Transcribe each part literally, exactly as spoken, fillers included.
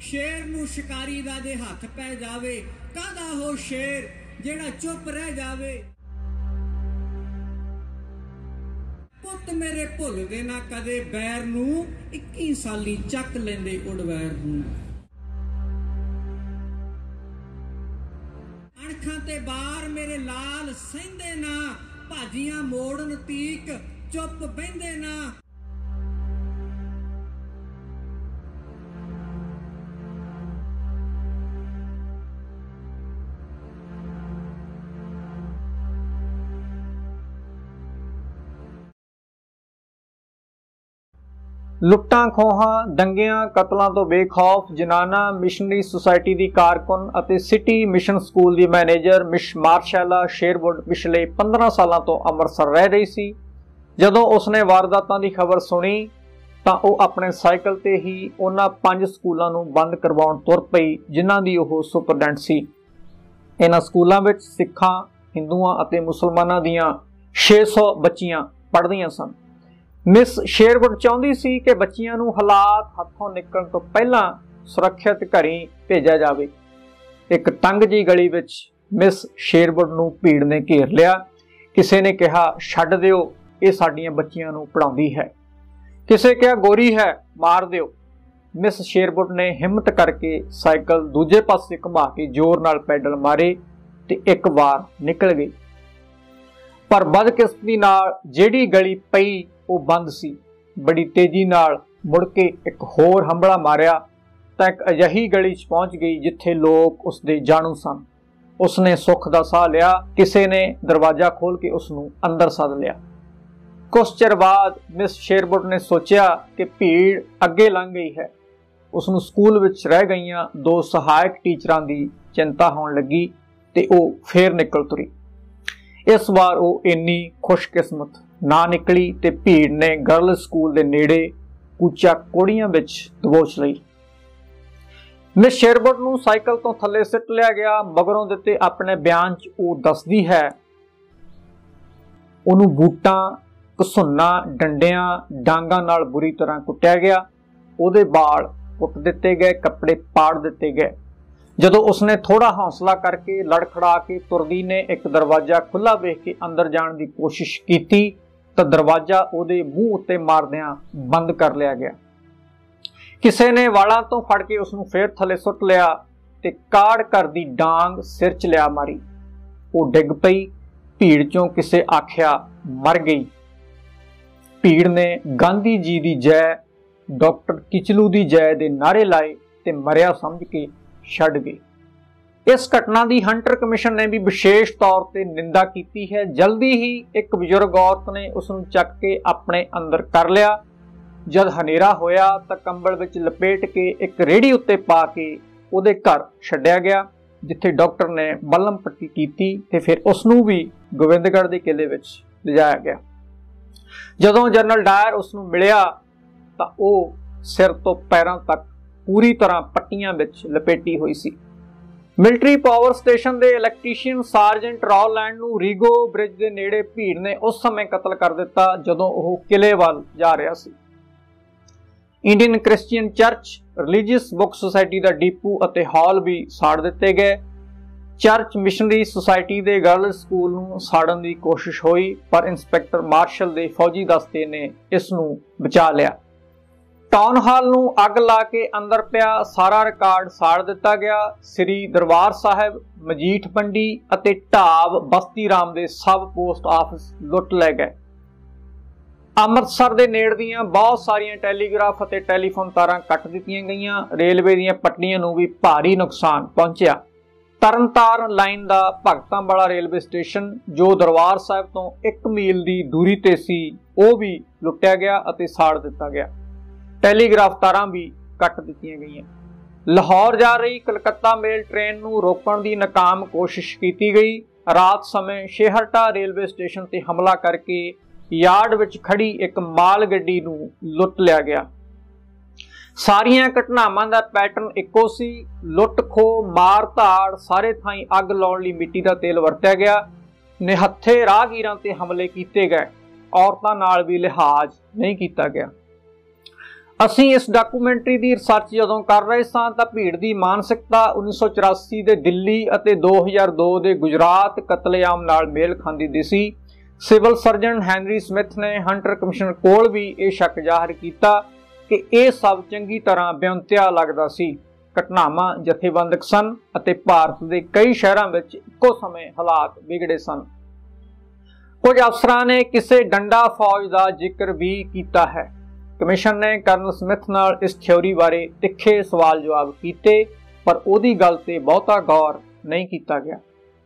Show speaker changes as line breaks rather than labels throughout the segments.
शेर नूं शिकारी दा जे हथ पै जावे, कादा हो शेर जेड़ा चुप रह जावे। पुत मेरे भुलदे ना कदे बैर नूं, इक्की साली चक लेंदे उड़वैर नूं। अणखां ते बार मेरे लाल सहिंदे ना, भाजियां मोड़न तीक चुप बहिंदे ना।
लुट्टां खोहां दंगियां कतलों तो बेखौफ जनाना मिशनरी सोसाइटी की कारकुन ਅਤੇ सिटी मिशन स्कूल की मैनेजर मिश मार्शैला शेरवुड पिछले पंद्रह सालों तो ਅੰਮ੍ਰਿਤਸਰ रह रही सी। ਜਦੋਂ ਉਸਨੇ ਵਾਰਦਾਤਾਂ ਦੀ ਖਬਰ ਸੁਣੀ ਤਾਂ ਉਹ ਆਪਣੇ ਸਾਈਕਲ ਤੇ ਹੀ ਉਹਨਾਂ ਪੰਜ ਸਕੂਲਾਂ ਨੂੰ ਬੰਦ ਕਰਵਾਉਣ ਤੁਰ ਪਈ ਜਿਨ੍ਹਾਂ ਦੀ ਉਹ ਸੁਪਰਡੈਂਟ ਸੀ। ਇਹਨਾਂ ਸਕੂਲਾਂ ਵਿੱਚ ਸਿੱਖਾਂ, ਹਿੰਦੂਆਂ ਅਤੇ ਮੁਸਲਮਾਨਾਂ ਦੀਆਂ ਛੇ ਸੌ ਬੱਚੀਆਂ ਪੜ੍ਹਦੀਆਂ ਸਨ। मिस शेरवुड चाहती सी कि बच्चियां नूं हालात हथों निकलण तो पहला सुरक्षित घरी भेजा जाए। एक तंग जी गली विच मिस शेरवुड नूं भीड़ ने घेर लिया। किसी ने कहा छड्ड दिओ, ये साडियां बच्चियां नूं पढ़ाउंदी है। किसे कहा गोरी है, मार दिओ। मिस शेरवुड ने हिम्मत करके साइकिल दूजे पासे घुमा के जोर नाल पैडल मारे ते एक वार निकल गई। पर बदकिस्मती नाल जिहड़ी गली पई वो बंद सी। बड़ी तेजी नाल मुड़ के एक होर हमला मारिया तां एक अजिही गली च पहुंच गई जिथे लोग उसदे जाणू सन। उसने सुख दा साह लिया। किसी ने दरवाजा खोल के उसनूं अंदर सद लिया। कुछ चिर बाद मिस शेरवुड ने सोचा कि भीड़ अगे लंघ गई है। उसनूं स्कूल विच रह गईयां दो सहायक टीचरां दी चिंता होण लगी ते वो फिर निकल तुरी। इस बार वो इन्नी खुशकिस्मत ना निकली ते भीड़ ने गर्ल्स स्कूल दे नेड़े कूचा कोड़ियां विच दबोच लई। मिस शेरवुड नूं साइकिल तो थले सिट लिया गया। मगरों दिते अपने बयान च वो दसदी है उहनूं बूटां, घसुन्ना, डंडियां, डांगां नाल बुरी तरह कुट्टिया गया। उहदे बाल पुट दिते गए, कपड़े पाड़ दिते गए। जदों उसने थोड़ा हौसला करके लड़खड़ा के तुरदी ने एक दरवाजा खुला वेख के अंदर जाने की कोशिश की तो दरवाजा उहदे मूँह उत्ते मारदियां बंद कर लिया गया। किसी ने वालां तो फड़ के उसनूं फिर थले सुट लिया ते काड़ कर दी डांग सिर च लिया मारी। वो डिग पई। भीड़ चों किसे आख्या मर गई। भीड़ ने गांधी जी दी जय, डॉक्टर किचलू दी जय दे नारे लाए ते मरिया समझ के छड्ड गए। इस घटना की हंटर कमीशन ने भी विशेष तौर पर निंदा की है। जल्दी ही एक बजुर्ग औरत ने उसनूं चक के अपने अंदर कर लिया। जद हनेरा होया तो कंबल विच लपेट के एक रेहड़ी उत्ते पा के उहदे घर छड्डिया गया जिथे डॉक्टर ने मलम पट्टी की ते फिर उसनूं भी गोविंदगढ़ के किले विच लिजाया गया। जदों जनरल डायर उसनूं मिलिया तां ओह सिर तो पैरों तक पूरी तरह पट्टियां विच लपेटी हुई सी। मिलिट्री पावर स्टेशन के इलैक्ट्रीशियन सार्जेंट रॉलैंड नूं रीगो ब्रिज के नेड़े भीड़ ने उस समय कतल कर दिता जदों ओह किले वाल जा रहा सी। Indian Christian church, religious book society का डिपू अते हॉल भी साड़ दिते गए। चर्च मिशनरी सोसाइटी के गर्ल्स स्कूल नूं साड़न की कोशिश हुई पर इंस्पैक्टर मार्शल के फौजी दस्ते ने इस नूं बचा लिया। टाउन हाल नूं अग ला के अंदर पिया सारा रिकॉर्ड साड़ दिता गया। श्री दरबार साहिब, मजीठ मंडी अते ढाब बस्ती राम दे सब पोस्ट ऑफिस लुट लै गए। अमृतसर दे नेड़ दीआं बहुत सारियां टैलीग्राफ अते टैलीफोन तारां कट दित्तियां गईयां। रेलवे दीआं पटड़ियां नूं भी भारी नुकसान पहुंचिया। तरनताਰਨ लाइन का भगतां वाला रेलवे स्टेशन जो दरबार साहिब तो एक मील की दूरी ते सी वो भी लुटिया गया अते साड़ दिता गया। टैलीग्राफ तारां भी कट दित्तियां गईयां। लाहौर जा रही कलकत्ता मेल ट्रेन नूं रोकण की नाकाम कोशिश की गई। रात समय शेहरटा रेलवे स्टेशन ते हमला करके यार्ड विच खड़ी एक माल गड्डी नूं लुट लिया गया। सारियां घटनावां दा पैटर्न इक्को सी। लुट खो, मार धाड़, सारे थाई अग लाउण लई मिट्टी का तेल वरतिया गया। निहत्थे राहगीरां ते हमले कीते गए। औरतां नाल भी लिहाज नहीं किया गया। ਅਸੀਂ ਇਸ ਡਾਕੂਮੈਂਟਰੀ ਦੀ ਰਿਸਰਚ ਜਦੋਂ ਕਰ ਰਹੇ ਸਾਂ ਤਾਂ ਭੀੜ ਦੀ ਮਾਨਸਿਕਤਾ ਉੱਨੀ ਸੌ ਚੁਰਾਸੀ ਦੇ ਦਿੱਲੀ ਅਤੇ ਦੋ ਹਜ਼ਾਰ ਦੋ ਦੇ ਗੁਜਰਾਤ ਕਤਲੇਆਮ ਨਾਲ ਮੇਲ ਖਾਂਦੀ ਦਿਸੀ। ਸਿਵਲ ਸਰਜਨ ਹੈਨਰੀ ਸਮਿਥ ਨੇ ਹੰਟਰ ਕਮਿਸ਼ਨ ਕੋਲ ਵੀ ਇਹ ਸ਼ੱਕ ਜ਼ਾਹਰ ਕੀਤਾ ਕਿ ਇਹ ਸਭ ਚੰਗੀ ਤਰ੍ਹਾਂ ਬਿਉਂਤਿਆ ਲੱਗਦਾ ਸੀ। ਘਟਨਾਵਾਂ ਜਥੇਬੰਦਕ ਸਨ ਅਤੇ ਭਾਰਤ ਦੇ ਕਈ ਸ਼ਹਿਰਾਂ ਵਿੱਚ ਇੱਕੋ ਸਮੇਂ ਹਾਲਾਤ ਵਿਗੜੇ ਸਨ। ਕੁਝ ਅਫਸਰਾਂ ਨੇ ਕਿਸੇ ਡੰਡਾ ਫੌਜ ਦਾ ਜ਼ਿਕਰ ਵੀ ਕੀਤਾ ਹੈ। ਕਮਿਸ਼ਨ ਨੇ ਕਰਨਲ ਸਮਿਥ ਨਾਲ ਇਸ ਥਿਊਰੀ ਬਾਰੇ ਤਿੱਖੇ ਸਵਾਲ ਜਵਾਬ ਕੀਤੇ, ਪਰ ਉਹਦੀ ਗੱਲ ਤੇ ਬਹੁਤਾ ਗੌਰ ਨਹੀਂ ਕੀਤਾ ਗਿਆ,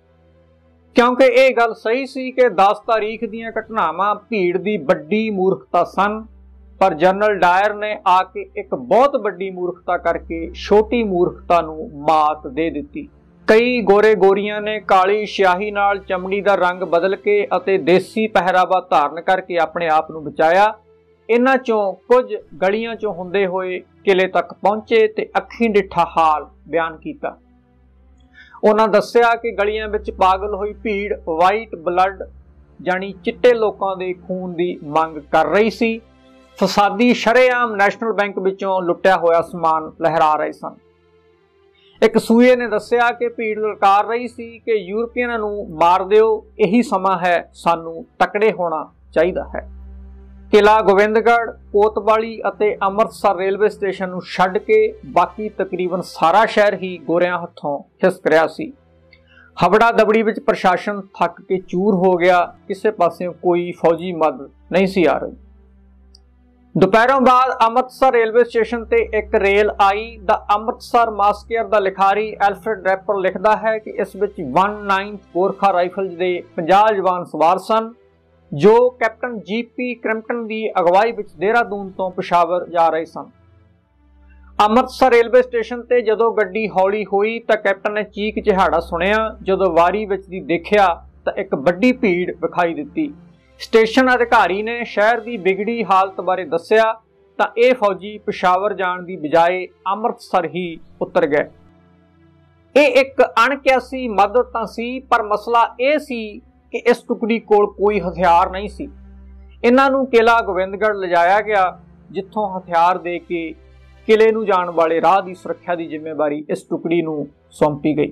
ਕਿਉਂਕਿ ਇਹ ਗੱਲ ਸਹੀ ਸੀ ਕਿ ਦਸ ਤਾਰੀਖ ਦੀਆਂ ਘਟਨਾਵਾਂ ਭੀੜ ਦੀ ਵੱਡੀ ਮੂਰਖਤਾ ਸਨ, ਪਰ ਜਨਰਲ ਡਾਇਰ ਨੇ ਆ ਕੇ ਇੱਕ ਬਹੁਤ ਵੱਡੀ ਮੂਰਖਤਾ ਕਰਕੇ ਛੋਟੀ ਮੂਰਖਤਾ ਨੂੰ ਮਾਤ ਦੇ ਦਿੱਤੀ। ਕਈ ਗੋਰੇ ਗੋਰੀਆਂ ਨੇ ਕਾਲੀ ਸਿਆਹੀ ਨਾਲ ਚਮੜੀ ਦਾ ਰੰਗ ਬਦਲ ਕੇ ਅਤੇ ਦੇਸੀ ਪਹਿਰਾਵਾ ਧਾਰਨ ਕਰਕੇ ਆਪਣੇ ਆਪ ਨੂੰ ਬਚਾਇਆ। ਇਹਨਾਂ ਚੋਂ ਕੁਝ ਗਲੀਆਂ ਚੋਂ ਹੁੰਦੇ ਹੋਏ ਕਿਲੇ ਤੱਕ ਪਹੁੰਚੇ ਤੇ ਅੱਖੀਂ ਡਿੱਠਾ ਹਾਲ ਬਿਆਨ ਕੀਤਾ। ਉਹਨਾਂ ਦੱਸਿਆ ਕਿ ਗਲੀਆਂ ਵਿੱਚ ਪਾਗਲ ਹੋਈ ਭੀੜ ਵਾਈਟ ਬਲੱਡ ਜਾਨੀ ਚਿੱਟੇ ਲੋਕਾਂ ਦੇ ਖੂਨ ਦੀ ਮੰਗ ਕਰ ਰਹੀ ਸੀ। ਫਸਾਦੀ ਸ਼ਰੇਆਮ ਨੈਸ਼ਨਲ ਬੈਂਕ ਵਿੱਚੋਂ ਲੁੱਟਿਆ ਹੋਇਆ ਸਮਾਨ ਲਹਿਰਾ ਰਹੇ ਸਨ। ਇੱਕ ਸੂਏ ਨੇ ਦੱਸਿਆ ਕਿ ਭੀੜ ਲਲਕਾਰ ਰਹੀ ਸੀ ਕਿ ਯੂਰਪੀਅਨਾਂ ਨੂੰ ਮਾਰ ਦਿਓ, ਇਹੀ ਸਮਾਂ ਹੈ, ਸਾਨੂੰ ਤਕੜੇ ਹੋਣਾ ਚਾਹੀਦਾ ਹੈ। ਕਿਲਾ ਗੋਬਿੰਦਗੜ੍ਹ, ਕੋਤਵਾਲੀ ਅਤੇ ਅੰਮ੍ਰਿਤਸਰ ਰੇਲਵੇ ਸਟੇਸ਼ਨ ਨੂੰ ਛੱਡ ਕੇ ਬਾਕੀ ਤਕਰੀਬਨ ਸਾਰਾ ਸ਼ਹਿਰ ਹੀ ਗੋਰਿਆਂ ਹੱਥੋਂ ਖਿਸਕ ਰਿਹਾ ਸੀ। ਹਬੜਾ ਦਬੜੀ ਵਿੱਚ ਪ੍ਰਸ਼ਾਸਨ ਥੱਕ ਕੇ ਚੂਰ ਹੋ ਗਿਆ, ਕਿਸੇ ਪਾਸਿਓਂ ਕੋਈ ਫੌਜੀ ਮਦਦ ਨਹੀਂ ਸੀ ਆ ਰਹੀ। ਦੁਪਹਿਰੋਂ ਬਾਅਦ ਅੰਮ੍ਰਿਤਸਰ ਰੇਲਵੇ ਸਟੇਸ਼ਨ ਤੇ ਇੱਕ ਰੇਲ ਆਈ। ਦਾ ਅੰਮ੍ਰਿਤਸਰ ਮਾਸਕੀਅਰ ਦਾ ਲਿਖਾਰੀ ਐਲਫਰਡ ਰੈਪਰ ਲਿਖਦਾ ਹੈ ਕਿ ਇਸ ਵਿੱਚ ਉਨਤਾਲੀਸ ਗੋਰਖਾ ਰਾਈਫਲਜ਼ ਦੇ ਪੰਜਾਹ ਜਵਾਨ ਸਵਾਰ ਸਨ, ਜੋ ਕੈਪਟਨ ਜੀ ਪੀ ਕ੍ਰਿੰਪਟਨ ਦੀ ਅਗਵਾਈ ਵਿੱਚ ਦੇਹਰਾਦੂਨ ਤੋਂ ਪਿਸ਼ਾਵਰ ਜਾ ਰਹੇ ਸਨ। ਅੰਮ੍ਰਿਤਸਰ ਰੇਲਵੇ ਸਟੇਸ਼ਨ ਤੇ ਜਦੋਂ ਗੱਡੀ ਹੌਲੀ ਹੋਈ ਤਾਂ ਕੈਪਟਨ ਨੇ ਚੀਕ ਚਿਹਾੜਾ ਸੁਣਿਆ। ਜਦੋਂ ਵਾਰੀ ਵਿੱਚ ਦੀ ਦੇਖਿਆ ਤਾਂ ਇੱਕ ਵੱਡੀ ਭੀੜ ਵਿਖਾਈ ਦਿੱਤੀ। ਸਟੇਸ਼ਨ ਅਧਿਕਾਰੀ ਨੇ ਸ਼ਹਿਰ ਦੀ ਵਿਗੜੀ ਹਾਲਤ ਬਾਰੇ ਦੱਸਿਆ ਤਾਂ ਇਹ ਫੌਜੀ ਪਿਸ਼ਾਵਰ ਜਾਣ ਦੀ ਬਜਾਏ ਅੰਮ੍ਰਿਤਸਰ ਹੀ ਉਤਰ ਗਏ। ਇਹ ਇੱਕ ਅਣਕਿਆਸੀ ਮਦਦ ਤਾਂ ਸੀ, ਪਰ ਮਸਲਾ ਇਹ ਸੀ ਕਿ ਇਸ ਟੁਕੜੀ ਕੋਲ ਕੋਈ ਹਥਿਆਰ ਨਹੀਂ ਸੀ। ਇਹਨਾਂ ਨੂੰ ਕਿਲਾ ਗੋਬਿੰਦਗੜ੍ਹ ਲਿਜਾਇਆ ਗਿਆ, ਜਿੱਥੋਂ ਹਥਿਆਰ ਦੇ ਕੇ ਕਿਲੇ ਨੂੰ ਜਾਣ ਵਾਲੇ ਰਾਹ ਦੀ ਸੁਰੱਖਿਆ ਦੀ ਜ਼ਿੰਮੇਵਾਰੀ ਇਸ ਟੁਕੜੀ ਨੂੰ ਸੌਂਪੀ ਗਈ।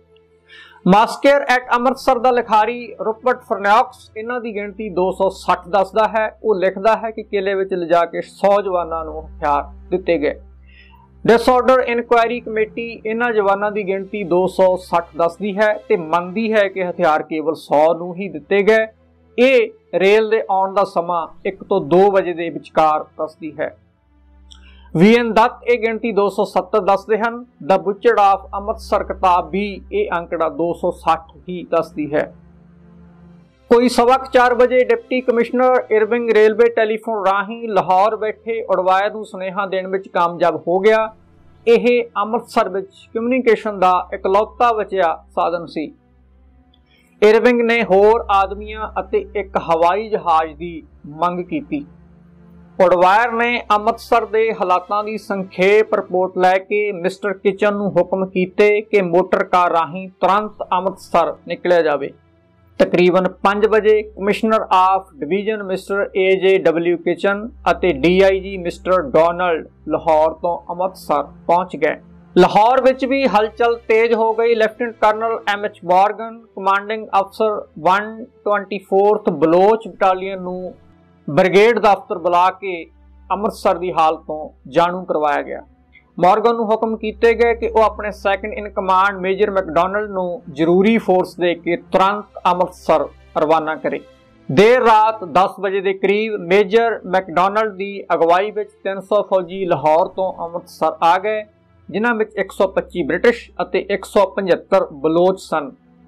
ਮਾਸਕੀਅਰ ਐਟ ਅੰਮ੍ਰਿਤਸਰ ਦਾ ਲਿਖਾਰੀ ਰੁਪਰਟ ਫਰਨੌਕਸ ਇਹਨਾਂ ਦੀ ਗਿਣਤੀ ਦੋ ਸੌ ਸੱਠ ਦੱਸਦਾ ਹੈ। ਉਹ ਲਿਖਦਾ ਹੈ ਕਿ ਕਿਲੇ ਵਿੱਚ ਲਿਜਾ ਕੇ ਸੌ ਜਵਾਨਾਂ ਨੂੰ ਹਥਿਆਰ ਦਿੱਤੇ ਗਏ। ਡਿਸਆਰਡਰ ਇਨਕੁਆਇਰੀ ਕਮੇਟੀ ਇਹਨਾਂ ਜਵਾਨਾਂ ਦੀ ਗਿਣਤੀ ਦੋ ਸੌ ਸੱਠ ਦੱਸਦੀ ਹੈ ਤੇ ਮੰਨਦੀ ਹੈ ਕਿ ਹਥਿਆਰ ਕੇਵਲ ਸੌ ਨੂੰ ਹੀ ਦਿੱਤੇ ਗਏ। ਇਹ ਰੇਲ ਦੇ ਆਉਣ ਦਾ ਸਮਾਂ ਇੱਕ ਤੋਂ ਦੋ ਵਜੇ ਦੇ ਵਿਚਕਾਰ ਦੱਸਦੀ ਹੈ। ਵੀ ਐਨ ਦੱਤ ਇਹ ਗਿਣਤੀ ਦੋ ਸੌ ਸੱਤਰ ਦੱਸਦੇ ਹਨ। ਦ ਬੁਚਰਡ ਆਫ ਅੰਮ੍ਰਿਤਸਰ ਕਿਤਾਬ ਵੀ ਇਹ ਅੰਕੜਾ ਦੋ ਸੌ ਸੱਠ ਹੀ ਦੱਸਦੀ ਹੈ। ਕੋਈ ਸਵਾ ਚਾਰ ਵਜੇ deputy commissioner Irving railway telephone ਰਾਹੀਂ ਲਾਹੌਰ ਬੈਠੇ ਉਡਵਾਇਰ ਨੂੰ ਸੁਨੇਹਾ ਦੇਣ ਵਿੱਚ ਕਾਮਯਾਬ ਹੋ ਗਿਆ। ਇਹ ਅੰਮ੍ਰਿਤਸਰ ਵਿੱਚ ਕਮਿਊਨੀਕੇਸ਼ਨ ਦਾ ਇਕਲੌਤਾ ਬਚਿਆ ਸਾਧਨ ਸੀ। ਇਰਵਿੰਗ ਨੇ ਹੋਰ ਆਦਮੀਆਂ ਅਤੇ ਇੱਕ ਹਵਾਈ ਜਹਾਜ਼ ਦੀ ਮੰਗ ਕੀਤੀ। ਉਡਵਾਇਰ ਨੇ ਅੰਮ੍ਰਿਤਸਰ ਦੇ ਹਾਲਾਤਾਂ ਦੀ ਸੰਖੇਪ ਰਿਪੋਰਟ ਲੈ ਕੇ ਮਿਸਟਰ ਕਿਚਨ ਨੂੰ ਹੁਕਮ ਕੀਤੇ ਕਿ ਮੋਟਰ ਕਾਰ ਰਾਹੀਂ ਤੁਰੰਤ ਅੰਮ੍ਰਿਤਸਰ ਨਿਕਲਿਆ ਜਾਵੇ। ਤਕਰੀਬਨ ਪੰਜ ਵਜੇ commissioner of division mister A J W Kitchin ਅਤੇ D I G mister Donald Lahore ਤੋਂ ਅੰਮ੍ਰਿਤਸਰ ਪਹੁੰਚ ਗਏ। ਲਾਹੌਰ ਵਿੱਚ ਵੀ ਹਲਚਲ ਤੇਜ਼ ਹੋ ਗਈ। Lieutenant colonel M H Morgan commanding ਅਫਸਰ ਇੱਕ ਸੌ ਚੌਵੀਂ ਬਲੋਚ ਬਟਾਲੀਅਨ ਨੂੰ ਬ੍ਰਿਗੇਡ ਦਫ਼ਤਰ ਬੁਲਾ ਕੇ ਅੰਮ੍ਰਿਤਸਰ ਦੀ ਹਾਲਤ ਤੋਂ ਜਾਣੂ ਕਰਵਾਇਆ ਗਿਆ। ਮੋਰਗਨ ਨੂੰ ਹੁਕਮ ਕੀਤੇ ਗਏ ਕਿ ਉਹ ਆਪਣੇ second in command major Macdonald ਨੂੰ ਜ਼ਰੂਰੀ ਫੋਰਸ ਦੇ ਕੇ ਤੁਰੰਤ ਅੰਮ੍ਰਿਤਸਰ ਰਵਾਨਾ ਕਰੇ। ਦੇਰ ਰਾਤ ਦਸ ਵਜੇ ਦੇ ਕਰੀਬ ਮੇਜਰ ਮੈਕਡੋਨਲਡ ਦੀ ਅਗਵਾਈ ਵਿੱਚ ਤਿੰਨ ਸੌ ਫੌਜੀ ਲਾਹੌਰ ਤੋਂ ਅੰਮ੍ਰਿਤਸਰ ਆ ਗਏ, ਜਿਨ੍ਹਾਂ ਵਿੱਚ ਇੱਕ ਸੌ ਪੱਚੀ ਬ੍ਰਿਟਿਸ਼ ਅਤੇ ਇੱਕ ਸੌ ਪਝੱਤਰ ਬਲੋਚ ਸਨ।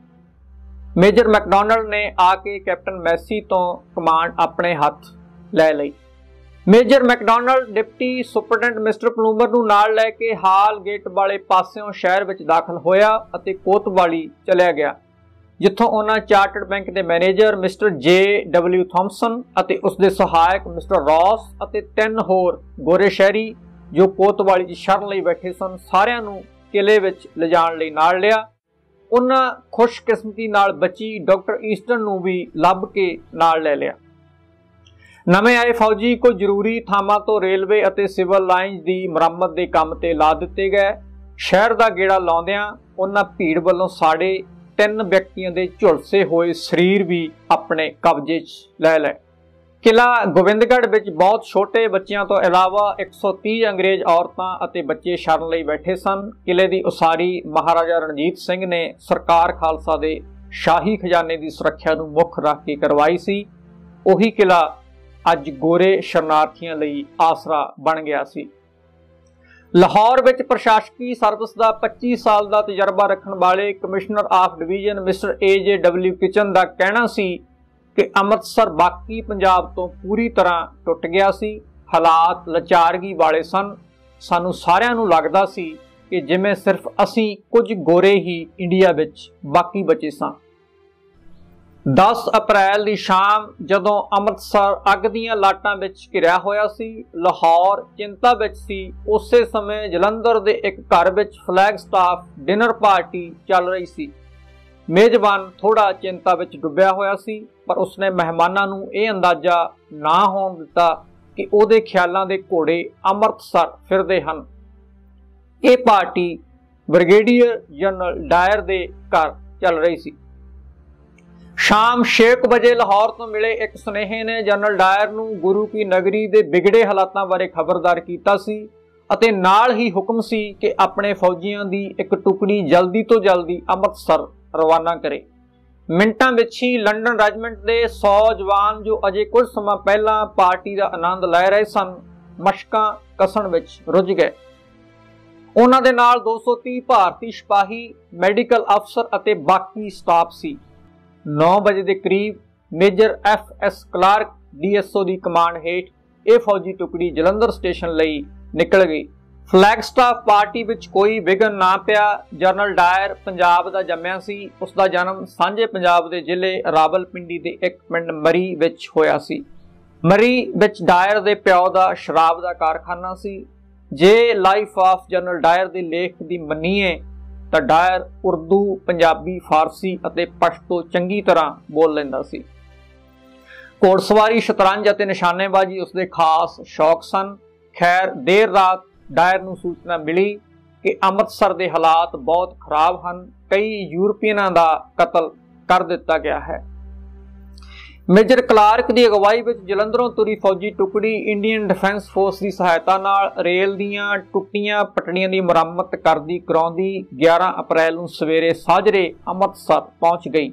ਮੇਜਰ ਮੈਕਡੋਨਲਡ ਨੇ ਆ ਕੇ ਕੈਪਟਨ ਮੈਸੀ ਤੋਂ ਕਮਾਂਡ ਆਪਣੇ ਹੱਥ ਲੈ ਲਈ। Major Macdonald deputy superintendent mister Plumer ਨੂੰ ਨਾਲ ਲੈ ਕੇ ਹਾਲ ਗੇਟ ਵਾਲੇ ਪਾਸਿਓਂ ਸ਼ਹਿਰ ਵਿੱਚ ਦਾਖਲ ਹੋਇਆ ਅਤੇ ਕੋਤਵਾਲੀ ਚਲਿਆ ਗਿਆ, ਜਿੱਥੋਂ ਉਹਨਾਂ ਚਾਰਟਰਡ ਬੈਂਕ ਦੇ manager mister J W Thomson ਅਤੇ ਉਸਦੇ ਸਹਾਇਕ ਮਿਸਟਰ ਰੌਸ ਅਤੇ ਤਿੰਨ ਹੋਰ ਗੋਰੇ ਸ਼ਹਿਰੀ ਜੋ ਕੋਤਵਾਲੀ 'ਚ ਸ਼ਰਨ ਲਈ ਬੈਠੇ ਸਨ, ਸਾਰਿਆਂ ਨੂੰ ਕਿਲੇ ਵਿੱਚ ਲਿਜਾਣ ਲਈ ਨਾਲ ਲਿਆ। ਉਹਨਾਂ ਖੁਸ਼ਕਿਸਮਤੀ ਨਾਲ ਬਚੀ ਡਾਕਟਰ ਈਸਟਨ ਨੂੰ ਵੀ ਲੱਭ ਕੇ ਨਾਲ ਲੈ ਲਿਆ। ਨਵੇਂ ਆਏ ਫੌਜੀ ਕੁਝ ਜ਼ਰੂਰੀ ਥਾਵਾਂ ਤੋਂ ਰੇਲਵੇ ਅਤੇ ਸਿਵਲ ਲਾਈਨਜ਼ ਦੀ ਮੁਰੰਮਤ ਦੇ ਕੰਮ ਤੇ ਲਾ ਦਿੱਤੇ ਗਏ। ਸ਼ਹਿਰ ਦਾ ਗੇੜਾ ਲਾਉਂਦਿਆਂ ਉਹਨਾਂ ਭੀੜ ਵੱਲੋਂ ਸਾੜੇ ਤਿੰਨ ਵਿਅਕਤੀਆਂ ਦੇ ਝੁਲਸੇ ਹੋਏ ਸਰੀਰ ਵੀ ਆਪਣੇ ਕਬਜ਼ੇ 'ਚ ਲੈ ਲਏ। ਕਿਲਾ ਗੋਬਿੰਦਗੜ੍ਹ ਵਿੱਚ ਬਹੁਤ ਛੋਟੇ ਬੱਚਿਆਂ ਤੋਂ ਇਲਾਵਾ ਇੱਕ ਸੌ ਤੀਹ ਅੰਗਰੇਜ਼ ਔਰਤਾਂ ਅਤੇ ਬੱਚੇ ਸ਼ਰਨ ਲਈ ਬੈਠੇ ਸਨ। ਕਿਲੇ ਦੀ ਉਸਾਰੀ ਮਹਾਰਾਜਾ ਰਣਜੀਤ ਸਿੰਘ ਨੇ ਸਰਕਾਰ ਖਾਲਸਾ ਦੇ ਸ਼ਾਹੀ ਖਜ਼ਾਨੇ ਦੀ ਸੁਰੱਖਿਆ ਨੂੰ ਮੁੱਖ ਰੱਖ ਕੇ ਕਰਵਾਈ ਸੀ। ਉਹੀ ਕਿਲਾ ਅੱਜ ਗੋਰੇ ਸ਼ਰਨਾਰਥੀਆਂ ਲਈ ਆਸਰਾ ਬਣ ਗਿਆ ਸੀ। ਲਾਹੌਰ ਵਿੱਚ ਪ੍ਰਸ਼ਾਸਕੀ ਸਰਵਿਸ ਦਾ ਪੱਚੀ ਸਾਲ ਦਾ ਤਜਰਬਾ ਰੱਖਣ ਵਾਲੇ commissioner of division mister A J W kitchen ਦਾ ਕਹਿਣਾ ਸੀ ਕਿ ਅੰਮ੍ਰਿਤਸਰ ਬਾਕੀ ਪੰਜਾਬ ਤੋਂ ਪੂਰੀ ਤਰ੍ਹਾਂ ਟੁੱਟ ਗਿਆ ਸੀ। ਹਾਲਾਤ ਲਾਚਾਰਗੀ ਵਾਲੇ ਸਨ। ਸਾਨੂੰ ਸਾਰਿਆਂ ਨੂੰ ਲੱਗਦਾ ਸੀ ਕਿ ਜਿਵੇਂ ਸਿਰਫ ਅਸੀਂ ਕੁਝ ਗੋਰੇ ਹੀ ਇੰਡੀਆ ਵਿੱਚ ਬਾਕੀ ਬਚੇ ਸਾਂ। ਦਸ ਅਪ੍ਰੈਲ ਦੀ ਸ਼ਾਮ ਜਦੋਂ ਅੰਮ੍ਰਿਤਸਰ ਅੱਗ ਦੀਆਂ ਲਾਟਾਂ ਵਿੱਚ ਘਿਰਿਆ ਹੋਇਆ ਸੀ, ਲਾਹੌਰ ਚਿੰਤਾ ਵਿੱਚ ਸੀ, ਉਸੇ ਸਮੇਂ ਜਲੰਧਰ ਦੇ ਇੱਕ ਘਰ ਵਿੱਚ ਫਲੈਗ ਸਟਾਫ ਡਿਨਰ ਪਾਰਟੀ ਚੱਲ ਰਹੀ ਸੀ। ਮੇਜ਼ਬਾਨ ਥੋੜਾ ਚਿੰਤਾ ਵਿੱਚ ਡੁੱਬਿਆ ਹੋਇਆ ਸੀ, ਪਰ ਉਸਨੇ ਮਹਿਮਾਨਾਂ ਨੂੰ ਇਹ ਅੰਦਾਜ਼ਾ ਨਾ ਹੋਣ ਦਿੱਤਾ ਕਿ ਉਹਦੇ ਖਿਆਲਾਂ ਦੇ ਘੋੜੇ ਅੰਮ੍ਰਿਤਸਰ ਫਿਰਦੇ ਹਨ। ਇਹ ਪਾਰਟੀ ਬ੍ਰਿਗੇਡੀਅਰ ਜਨਰਲ ਡਾਇਰ ਦੇ ਘਰ ਚੱਲ ਰਹੀ ਸੀ। ਸ਼ਾਮ ਛੇ ਕੁ ਵਜੇ ਲਾਹੌਰ ਤੋਂ ਮਿਲੇ ਇੱਕ ਸੁਨੇਹੇ ਨੇ ਜਨਰਲ ਡਾਇਰ ਨੂੰ ਗੁਰੂ ਕੀ ਨਗਰੀ ਦੇ ਵਿਗੜੇ ਹਾਲਾਤਾਂ ਬਾਰੇ ਖਬਰਦਾਰ ਕੀਤਾ ਸੀ ਅਤੇ ਨਾਲ ਹੀ ਹੁਕਮ ਸੀ ਕਿ ਆਪਣੇ ਫੌਜੀਆਂ ਦੀ ਇੱਕ ਟੁਕੜੀ ਜਲਦੀ ਤੋਂ ਜਲਦੀ ਅੰਮ੍ਰਿਤਸਰ ਰਵਾਨਾ ਕਰੇ। ਮਿੰਟਾਂ ਵਿੱਚ ਹੀ ਲੰਡਨ ਰੈਜੀਮੈਂਟ ਦੇ ਸੌ ਜਵਾਨ ਜੋ ਅਜੇ ਕੁਝ ਸਮਾਂ ਪਹਿਲਾਂ ਪਾਰਟੀ ਦਾ ਆਨੰਦ ਲੈ ਰਹੇ ਸਨ, ਮਸ਼ਕਾਂ ਕਸਣ ਵਿੱਚ ਰੁੱਝ ਗਏ। ਉਹਨਾਂ ਦੇ ਨਾਲ ਦੋ ਸੌ ਤੀਹ ਭਾਰਤੀ ਸਿਪਾਹੀ, ਮੈਡੀਕਲ ਅਫਸਰ ਅਤੇ ਬਾਕੀ ਸਟਾਫ ਸੀ। ਨੌ ਵਜੇ ਦੇ ਕਰੀਬ major F S Clarke D S O ਦੀ ਕਮਾਂਡ ਹੇਠ ਇਹ ਫੌਜੀ ਟੁਕੜੀ ਜਲੰਧਰ ਸਟੇਸ਼ਨ ਲਈ ਨਿਕਲ ਗਈ। ਫਲੈਗ ਸਟਾਫ ਪਾਰਟੀ ਵਿੱਚ ਕੋਈ ਵਿਘਨ ਨਾ ਪਿਆ। ਜਨਰਲ ਡਾਇਰ ਪੰਜਾਬ ਦਾ ਜੰਮਿਆ ਸੀ। ਉਸ ਦਾ ਜਨਮ ਸਾਂਝੇ ਪੰਜਾਬ ਦੇ ਜ਼ਿਲ੍ਹੇ ਰਾਵਲਪਿੰਡੀ ਦੇ ਇੱਕ ਪਿੰਡ ਮਰੀ ਵਿੱਚ ਹੋਇਆ ਸੀ। ਮਰੀ ਵਿੱਚ ਡਾਇਰ ਦੇ ਪਿਓ ਦਾ ਸ਼ਰਾਬ ਦਾ ਕਾਰਖਾਨਾ ਸੀ। ਜੇ ਲਾਈਫ ਆਫ ਜਨਰਲ ਡਾਇਰ ਦੇ ਲੇਖ ਦੀ ਮੰਨੀਏ ਤਾਂ ਡਾਇਰ ਉਰਦੂ, ਪੰਜਾਬੀ, ਫਾਰਸੀ ਅਤੇ ਪਸ਼ਤੋ ਚੰਗੀ ਤਰ੍ਹਾਂ ਬੋਲ ਲੈਂਦਾ ਸੀ। ਘੋੜਸਵਾਰੀ, ਸ਼ਤਰੰਜ ਅਤੇ ਨਿਸ਼ਾਨੇਬਾਜ਼ੀ ਉਸਦੇ ਖਾਸ ਸ਼ੌਕ ਸਨ। ਖੈਰ, ਦੇਰ ਰਾਤ ਡਾਇਰ ਨੂੰ ਸੂਚਨਾ ਮਿਲੀ ਕਿ ਅੰਮ੍ਰਿਤਸਰ ਦੇ ਹਾਲਾਤ ਬਹੁਤ ਖਰਾਬ ਹਨ। ਕਈ ਯੂਰਪੀਅਨਾਂ ਦਾ ਕਤਲ ਕਰ ਦਿੱਤਾ ਗਿਆ ਹੈ। ਮੇਜਰ ਕਲਾਰਕ ਦੀ ਅਗਵਾਈ ਵਿੱਚ ਜਲੰਧਰੋਂ ਤੁਰੀ ਫੌਜੀ ਟੁਕੜੀ ਇੰਡੀਅਨ ਡਿਫੈਂਸ ਫੋਰਸ ਦੀ ਸਹਾਇਤਾ ਨਾਲ ਰੇਲ ਦੀਆਂ ਟੁੱਟੀਆਂ ਪਟੜੀਆਂ ਦੀ ਮੁਰੰਮਤ ਕਰਦੀ ਕਰਾਉਂਦੀ ਗਿਆਰਾਂ ਅਪ੍ਰੈਲ ਨੂੰ ਸਵੇਰੇ ਸਾਜਰੇ ਅੰਮ੍ਰਿਤਸਰ ਪਹੁੰਚ ਗਈ।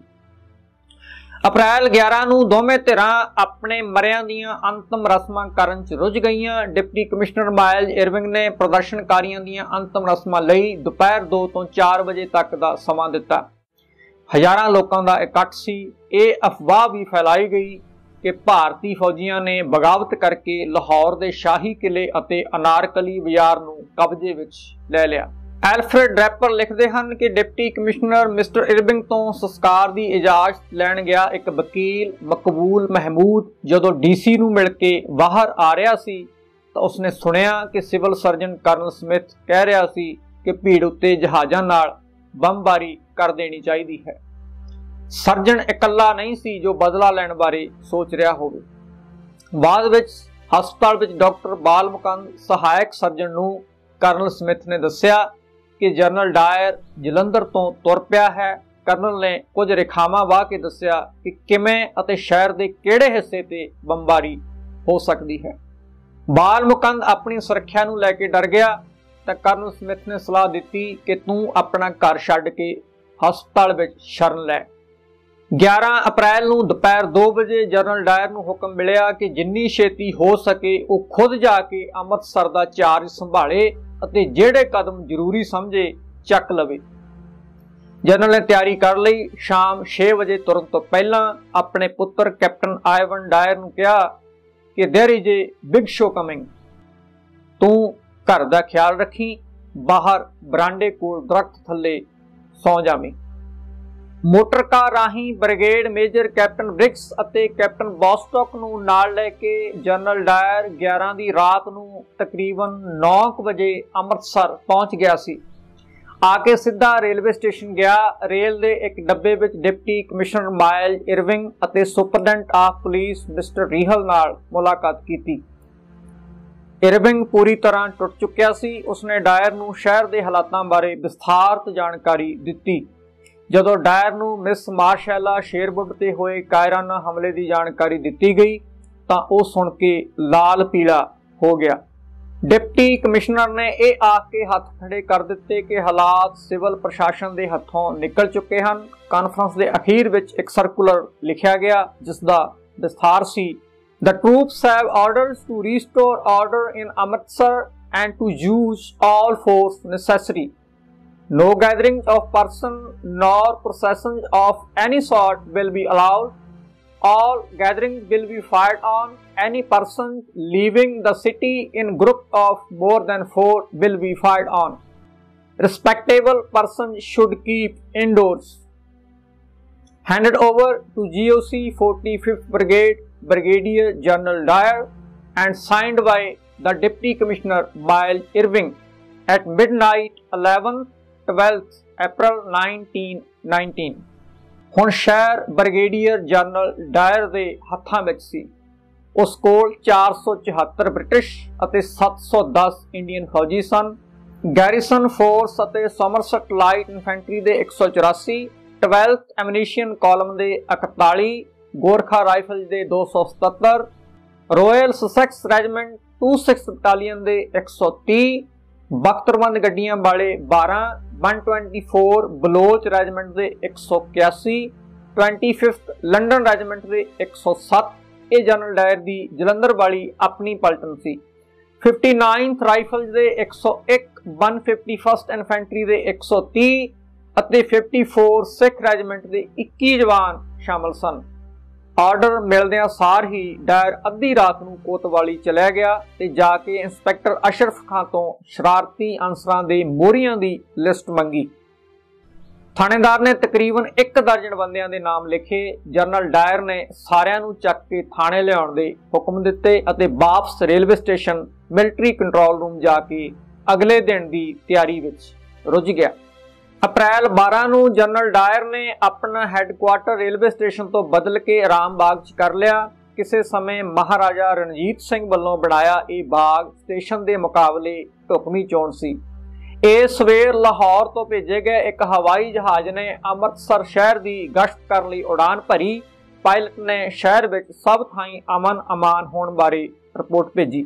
ਅਪ੍ਰੈਲ ਗਿਆਰਾਂ ਨੂੰ ਦੋਵੇਂ ਧਿਰਾਂ ਆਪਣੇ ਮਰਿਆਂ ਦੀਆਂ ਅੰਤਮ ਰਸਮਾਂ ਕਰਨ 'ਚ ਰੁੱਝ ਗਈਆਂ। ਡਿਪਟੀ ਕਮਿਸ਼ਨਰ ਮਾਈਲਜ਼ ਇਰਵਿੰਗ ਨੇ ਪ੍ਰਦਰਸ਼ਨਕਾਰੀਆਂ ਦੀਆਂ ਅੰਤਮ ਰਸਮਾਂ ਲਈ ਦੁਪਹਿਰ ਦੋ ਤੋਂ ਚਾਰ ਵਜੇ ਤੱਕ ਦਾ ਸਮਾਂ ਦਿੱਤਾ। ਹਜ਼ਾਰਾਂ ਲੋਕਾਂ ਦਾ ਇਕੱਠ ਸੀ। ਇਹ ਅਫਵਾਹ ਵੀ ਫੈਲਾਈ ਗਈ ਕਿ ਭਾਰਤੀ ਫੌਜੀਆਂ ਨੇ ਬਗਾਵਤ ਕਰਕੇ ਲਾਹੌਰ ਦੇ ਸ਼ਾਹੀ ਕਿਲੇ ਅਤੇ ਅਨਾਰਕਲੀ ਬਾਜ਼ਾਰ ਨੂੰ ਕਬਜ਼ੇ ਵਿੱਚ ਲੈ ਲਿਆ। ਐਲਫਰੈਡ ਰੈਪਰ ਲਿਖਦੇ ਹਨ ਕਿ ਡਿਪਟੀ ਕਮਿਸ਼ਨਰ ਮਿਸਟਰ ਇਰਵਿੰਗ ਤੋਂ ਸੰਸਕਾਰ ਦੀ ਇਜਾਜ਼ਤ ਲੈਣ ਗਿਆ ਇੱਕ ਵਕੀਲ ਮਕਬੂਲ ਮਹਿਮੂਦ ਜਦੋਂ ਡੀਸੀ ਨੂੰ ਮਿਲ ਕੇ ਬਾਹਰ ਆ ਰਿਹਾ ਸੀ ਤਾਂ ਉਸਨੇ ਸੁਣਿਆ ਕਿ ਸਿਵਲ ਸਰਜਨ ਕਰਨਲ ਸਮਿਥ ਕਹਿ ਰਿਹਾ ਸੀ ਕਿ ਭੀੜ ਉੱਤੇ ਜਹਾਜ਼ਾਂ ਨਾਲ ਬੰਬਾਰੀ ਕਰ ਦੇਣੀ ਚਾਹੀਦੀ ਹੈ। ਸਰਜਨ ਇਕੱਲਾ ਨਹੀਂ ਸੀ ਜੋ ਬਦਲਾ ਲੈਣ ਬਾਰੇ ਸੋਚ ਰਿਹਾ ਹੋਵੇ। ਬਾਅਦ ਵਿੱਚ ਹਸਪਤਾਲ ਵਿੱਚ ਡਾਕਟਰ ਬਾਲਮੁਕੰਦ ਸਹਾਇਕ ਸਰਜਨ ਨੂੰ ਕਰਨਲ ਸਮਿਥ ਨੇ ਦੱਸਿਆ ਕਿ ਜਨਰਲ ਡਾਇਰ ਜਲੰਧਰ ਤੋਂ ਤੁਰ ਪਿਆ ਹੈ। ਕਰਨਲ ਨੇ ਕੁਝ ਰੇਖਾਵਾਂ ਵਾਹ ਕੇ ਦੱਸਿਆ ਕਿ ਕਿਵੇਂ ਅਤੇ ਸ਼ਹਿਰ ਦੇ ਕਿਹੜੇ ਹਿੱਸੇ ਤੇ ਬੰਬਾਰੀ ਹੋ ਸਕਦੀ ਹੈ। ਬਾਲਮੁਕੰਦ ਆਪਣੀ ਸੁਰੱਖਿਆ ਨੂੰ ਲੈ ਕੇ ਡਰ ਗਿਆ ਤਾਂ ਕਰਨਲ ਸਮਿਥ ਨੇ ਸਲਾਹ ਦਿੱਤੀ ਕਿ ਤੂੰ ਆਪਣਾ ਘਰ ਛੱਡ ਕੇ ਹਸਪਤਾਲ ਵਿੱਚ ਸ਼ਰਨ ਲੈ। ਗਿਆਰਾਂ ਅਪ੍ਰੈਲ ਨੂੰ ਦੁਪਹਿਰ ਦੋ ਵਜੇ ਜਨਰਲ ਡਾਇਰ ਨੂੰ ਹੁਕਮ ਮਿਲਿਆ ਕਿ ਜਿੰਨੀ ਛੇਤੀ ਹੋ ਸਕੇ ਉਹ ਖੁਦ ਜਾ ਕੇ ਅੰਮ੍ਰਿਤਸਰ ਦਾ ਚਾਰਜ ਸੰਭਾਲੇ ਅਤੇ ਜਿਹੜੇ ਕਦਮ ਜ਼ਰੂਰੀ ਸਮਝੇ ਚੱਕ ਲਵੇ। ਜਨਰਲ ਨੇ ਤਿਆਰੀ ਕਰ ਲਈ। ਸ਼ਾਮ ਛੇ ਵਜੇ ਤੁਰਨ ਤੋਂ ਪਹਿਲਾਂ ਆਪਣੇ ਪੁੱਤਰ ਕੈਪਟਨ ਆਇਵਨ ਡਾਇਰ ਨੂੰ ਕਿਹਾ ਕਿ there is a big show coming. ਤੂੰ ਘਰ ਦਾ ਖਿਆਲ ਰੱਖੀ, ਬਾਹਰ ਬਰਾਂਡੇ ਕੋਲ ਦਰਖਤ ਥੱਲੇ ਸੌਂ ਜਾਵੀਂ। ਮੋਟਰ ਕਾਰ ਰਾਹੀਂ ਬ੍ਰਿਗੇਡ ਮੇਜਰ ਕੈਪਟਨ ਬ੍ਰਿਕਸ ਅਤੇ ਕੈਪਟਨ ਬੌਸਟੌਕ ਨੂੰ ਨਾਲ ਲੈ ਕੇ ਜਨਰਲ ਡਾਇਰ ਗਿਆਰਾਂ ਦੀ ਰਾਤ ਨੂੰ ਤਕਰੀਬਨ ਨੌ ਕੁ ਵਜੇ ਅੰਮ੍ਰਿਤਸਰ ਪਹੁੰਚ ਗਿਆ ਸੀ। आके सीधा रेलवे स्टेशन गया। रेल दे एक डब्बे विच डिप्टी कमिश्नर माइल्स इरविंग अते superintendent of police mister Rehill नाल मुलाकात की। इरविंग पूरी तरह टुट चुकिया सी। उसने डायर नूं शहर के हालातों बारे विस्तारत जानकारी दिती। जदों डायर नूं मिस मार्शैला शेरवुड ते होए कायराना हमले की जानकारी दिती गई तां ओह सुन के लाल पीला हो गया। डिप्टी कमिश्नर ने यह आके हथ खड़े कर दिते कि हालात सिविल प्रशासन के हथों निकल चुके हैं। कानफ्रेंस के अखीर विच एक सर्कुलर लिखा गया जिसका विस्तार सी the troops have orders to restore order in Amritsar and to use all force necessary. No gathering of person nor procession of any sort will be allowed. All gatherings will be fired on. Any person leaving the city in group of more than four will be fired on. Respectable person should keep indoors. Handed over to G O C forty-fifth Brigade Brigadier General Dyer and signed by the Deputy Commissioner Miles Irving at midnight eleventh twelfth April nineteen nineteen. ਹੁਣ शहर brigadier general Dyer के हत्थां विच सी। उस कोल चार सौ चौहत्तर British अते सत्त सौ दस इंडियन फौजी सन। गैरीसन फोर्स अते समरसेट लाइट इन्फेंट्री के एक सौ चौरासी, ट्वेल्थ एमनीशियन कॉलम के इकताली, गोरखा राइफल के दो सौ सतहत्तर, royal Sussex regiment two six battalion के एक सौ तीह, बख्तरबंद गड्डियां वाले बारह, one twenty four Baloch regiment के एक सौ इक्यासी, ट्वेंटी फिफ्थ लंडन रैजीमेंट के एक सौ सत्त, ये जनरल डायर की जलंधर वाली अपनी पलटन सी। फिफ्टी नाइन्थ राइफल के एक सौ एक, वन फिफ्टी फस्ट इन्फेंट्री के एक सौ तीह अते फिफ्टी फोर सिख रैजीमेंट के इक्की जवान शामिल सन। ऑर्डर मिलदियां सार ही डायर अद्धी रात नूं कोतवाली चलिया गया ते जाके इंस्पैक्टर अशरफ खां तो शरारती अंसरां दे मोहरियां दी लिस्ट मंगी। थाणेदार ने तकरीबन एक दर्जन बंदियां दे नाम लिखे। जनरल डायर ने सारियां नूं चक के थाणे लियाउण दे हुक्म दिते अते वापस railway station military control room जाके अगले दिन दी तैयारी विच रुझ गया। अप्रैल बारह नूं जनरल डायर ने अपना हैडकुआटर रेलवे स्टेशन तो बदल के आराम बाग च कर लिया। किसी समय महाराजा रणजीत सिंह वालों बनाया यह बाग स्टेशन के मुकाबले ढुकवीं चोण सी। इस सवेर लाहौर तो भेजे गए एक हवाई जहाज ने अमृतसर शहर की गश्त करने लई उड़ान भरी। पायलट ने शहर विच सब थाई अमन अमान होने बारे रिपोर्ट भेजी।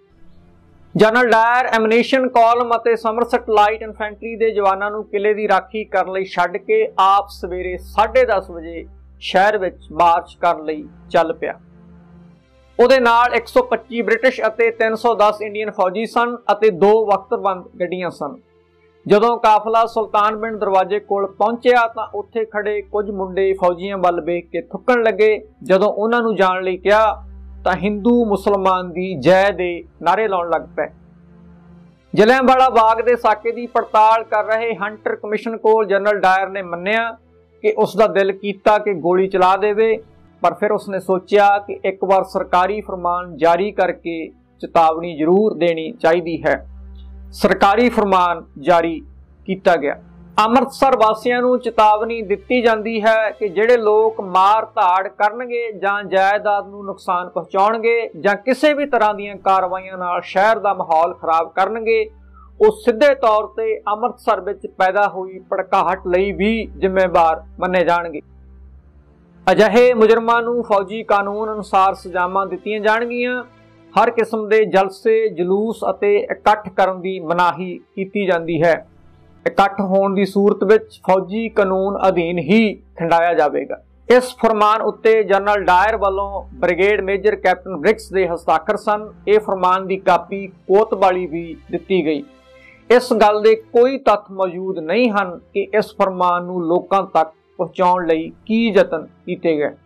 जनरल डायर एमनीशियन कॉलम अते समरसेट लाइट इन्फेंट्री के जवानों नूं किले की राखी करने लई छड्ड के आप सवेरे साढ़े दस बजे शहर विच मार्च करने लई चल पिया। उहदे नाल एक सौ पच्ची ब्रिटिश अते तीन सौ दस इंडियन फौजी सन अते दो वख्तरबंद गड्डियां सन। जदों काफिला सुल्तान बिंड दरवाजे कोल पहुंचिया तां उत्थे खड़े कुछ मुंडे फौजियां वल वेख के थुकण लगे। जदों उन्हां नूं जाण लई किहा तां हिंदू मुसलमान दी जय दे नारे लाउण लग पए। जलियांवाला बाग दे साके दी पड़ताल कर रहे हंटर कमिशन कोल जनरल डायर ने मन्निया कि उसका दिल कीता कि गोली चला देवे, पर फिर उसने सोचा कि एक बार सरकारी फरमान जारी करके चेतावनी जरूर देनी चाहिए है। सरकारी फरमान जारी किया गया। अमृतसर वासियों नूं चेतावनी दिती जाती है कि जिहड़े लोग मार धाड़ करनगे जां जायदाद नूं नुकसान पहुंचाउणगे जां किसी भी तरह दीयां कार्रवाइयां नाल शहर दा माहौल खराब करनगे, वो सीधे तौर ते अमृतसर विच पैदा हुई भड़काहट लई भी जिम्मेवार मन्ने जाणगे। अजिहे मुजरमां नूं फौजी कानून अनुसार सजावां दित्तियां जाणगीਆਂ। हर किस्म के जलसे जलूस अते इकट्ठ करन दी मनाही कीती जांदी है। इकट्ठ होने की सूरत विच फौजी कानून अधीन ही खिंडाया जाएगा। इस फरमान उत्ते जनरल डायर वालों ब्रिगेड मेजर कैप्टन ब्रिक्स के हस्ताक्षर सन। यह फरमान की कापी कोतवाली भी दी गई। इस गल के कोई तत्थ मौजूद नहीं हैं कि इस फरमान नूं लोकां तक पहुंचाउण लई की यतन कीते गए।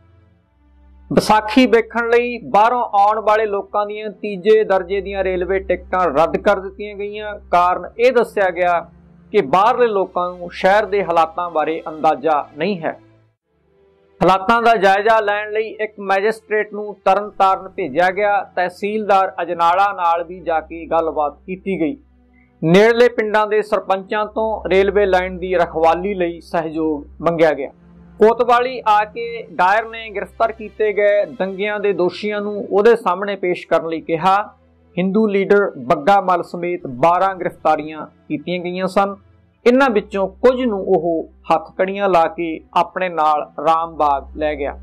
विसाखी वेखण लई बाहरों आउण वाले लोकां दीयां तीजे दर्जे दीयां रेलवे टिकटां रद्द कर दित्तियां गईयां। कारण यह दस्सिया गया कि बाहरले लोकां नूं शहर के हालातां बारे अंदाजा नहीं है। हालातां दा जायजा लैण लई एक मैजिस्ट्रेट नूं तरन ताਰਨ भेजिया गया। तहसीलदार अजनाला नाल भी जाके गलबात कीती गई। ਨੇੜਲੇ ਪਿੰਡਾਂ ਦੇ ਸਰਪੰਚਾਂ ਤੋਂ ਰੇਲਵੇ ਲਾਈਨ ਦੀ ਰਖਵਾਲੀ ਲਈ ਸਹਿਯੋਗ ਮੰਗਿਆ ਗਿਆ। ਕੋਤਵਾਲੀ ਆ ਕੇ ਡਾਇਰ ਨੇ ਗ੍ਰਿਫਤਾਰ ਕੀਤੇ ਗਏ ਦੰਗਿਆਂ ਦੇ ਦੋਸ਼ੀਆਂ ਨੂੰ ਉਹਦੇ ਸਾਹਮਣੇ ਪੇਸ਼ ਕਰਨ ਲਈ ਕਿਹਾ। ਹਿੰਦੂ ਲੀਡਰ ਬੱਗਾ ਮੱਲ ਸਮੇਤ ਬਾਰਾਂ ਗ੍ਰਿਫਤਾਰੀਆਂ ਕੀਤੀਆਂ ਗਈਆਂ ਸਨ। ਇਹਨਾਂ ਵਿੱਚੋਂ ਕੁਝ ਨੂੰ ਉਹ ਹੱਥਕੜੀਆਂ ਲਾ ਕੇ ਆਪਣੇ ਨਾਲ ਰਾਮਬਾਗ ਲੈ ਗਿਆ।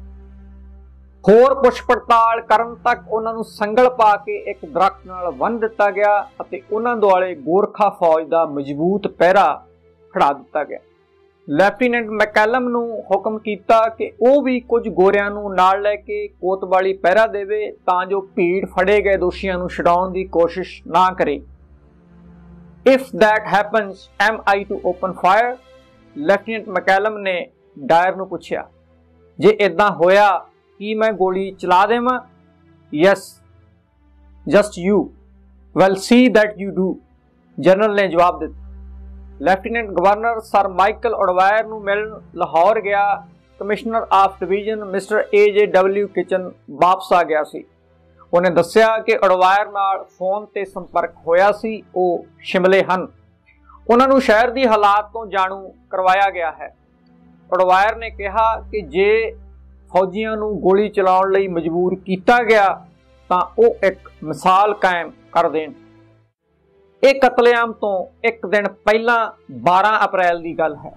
ਹੋਰ ਪੁੱਛ ਪੜਤਾਲ ਕਰਨ ਤੱਕ ਉਹਨਾਂ ਨੂੰ ਸੰਗਲ ਪਾ ਕੇ ਇੱਕ ਦਰਖਤ ਨਾਲ ਬੰਨ੍ਹ ਦਿੱਤਾ ਗਿਆ ਅਤੇ ਉਹਨਾਂ ਦੁਆਲੇ ਗੋਰਖਾ ਫੌਜ ਦਾ ਮਜ਼ਬੂਤ ਪਹਿਰਾ ਖੜਾ ਦਿੱਤਾ ਗਿਆ। ਲੈਫਟੀਨੈਂਟ ਮੈਕੈਲਮ ਨੂੰ ਹੁਕਮ ਕੀਤਾ ਕਿ ਉਹ ਵੀ ਕੁਝ ਗੋਰਿਆਂ ਨੂੰ ਨਾਲ ਲੈ ਕੇ ਕੋਤਵਾਲੀ ਪਹਿਰਾ ਦੇਵੇ ਤਾਂ ਜੋ ਭੀੜ ਫੜੇ ਗਏ ਦੋਸ਼ੀਆਂ ਨੂੰ ਛਡਾਉਣ ਦੀ ਕੋਸ਼ਿਸ਼ ਨਾ ਕਰੇ। If that happens, am I to open fire? Lieutenant McCallum ਨੇ ਡਾਇਰ ਨੂੰ ਪੁੱਛਿਆ। ਜੇ ਇਦਾਂ ਹੋਇਆ ਕੀ ਮੈਂ ਗੋਲੀ ਚਲਾ ਦੇਵਾਂ? Yes, just you. Well, see that you do. General ਨੇ ਜਵਾਬ ਦਿੱਤਾ। Lieutenant governor sir Michael O'Dwyer ਨੂੰ ਮਿਲਣ ਲਾਹੌਰ ਗਿਆ। Commissioner of division mister A J W kitchen ਵਾਪਸ ਆ ਗਿਆ ਸੀ। ਉਹਨੇ ਦੱਸਿਆ ਕਿ ਉਡਵਾਇਰ ਨਾਲ ਫੋਨ ਤੇ ਸੰਪਰਕ ਹੋਇਆ ਸੀ, ਉਹ ਸ਼ਿਮਲੇ ਹਨ। ਉਹਨਾਂ ਨੂੰ ਸ਼ਹਿਰ ਦੀ ਹਾਲਾਤ ਤੋਂ ਜਾਣੂ ਕਰਵਾਇਆ ਗਿਆ ਹੈ। ਉਡਵਾਇਰ ਨੇ ਕਿਹਾ ਕਿ ਜੇ ਫੌਜੀਆਂ ਨੂੰ ਗੋਲੀ ਚਲਾਉਣ ਲਈ ਮਜਬੂਰ ਕੀਤਾ ਗਿਆ ਤਾਂ ਉਹ ਇੱਕ ਮਿਸਾਲ ਕਾਇਮ ਕਰ ਦੇਣ। ਇਹ ਕਤਲੇਆਮ ਤੋਂ ਇੱਕ ਦਿਨ ਪਹਿਲਾਂ ਬਾਰਾਂ ਅਪ੍ਰੈਲ ਦੀ ਗੱਲ ਹੈ।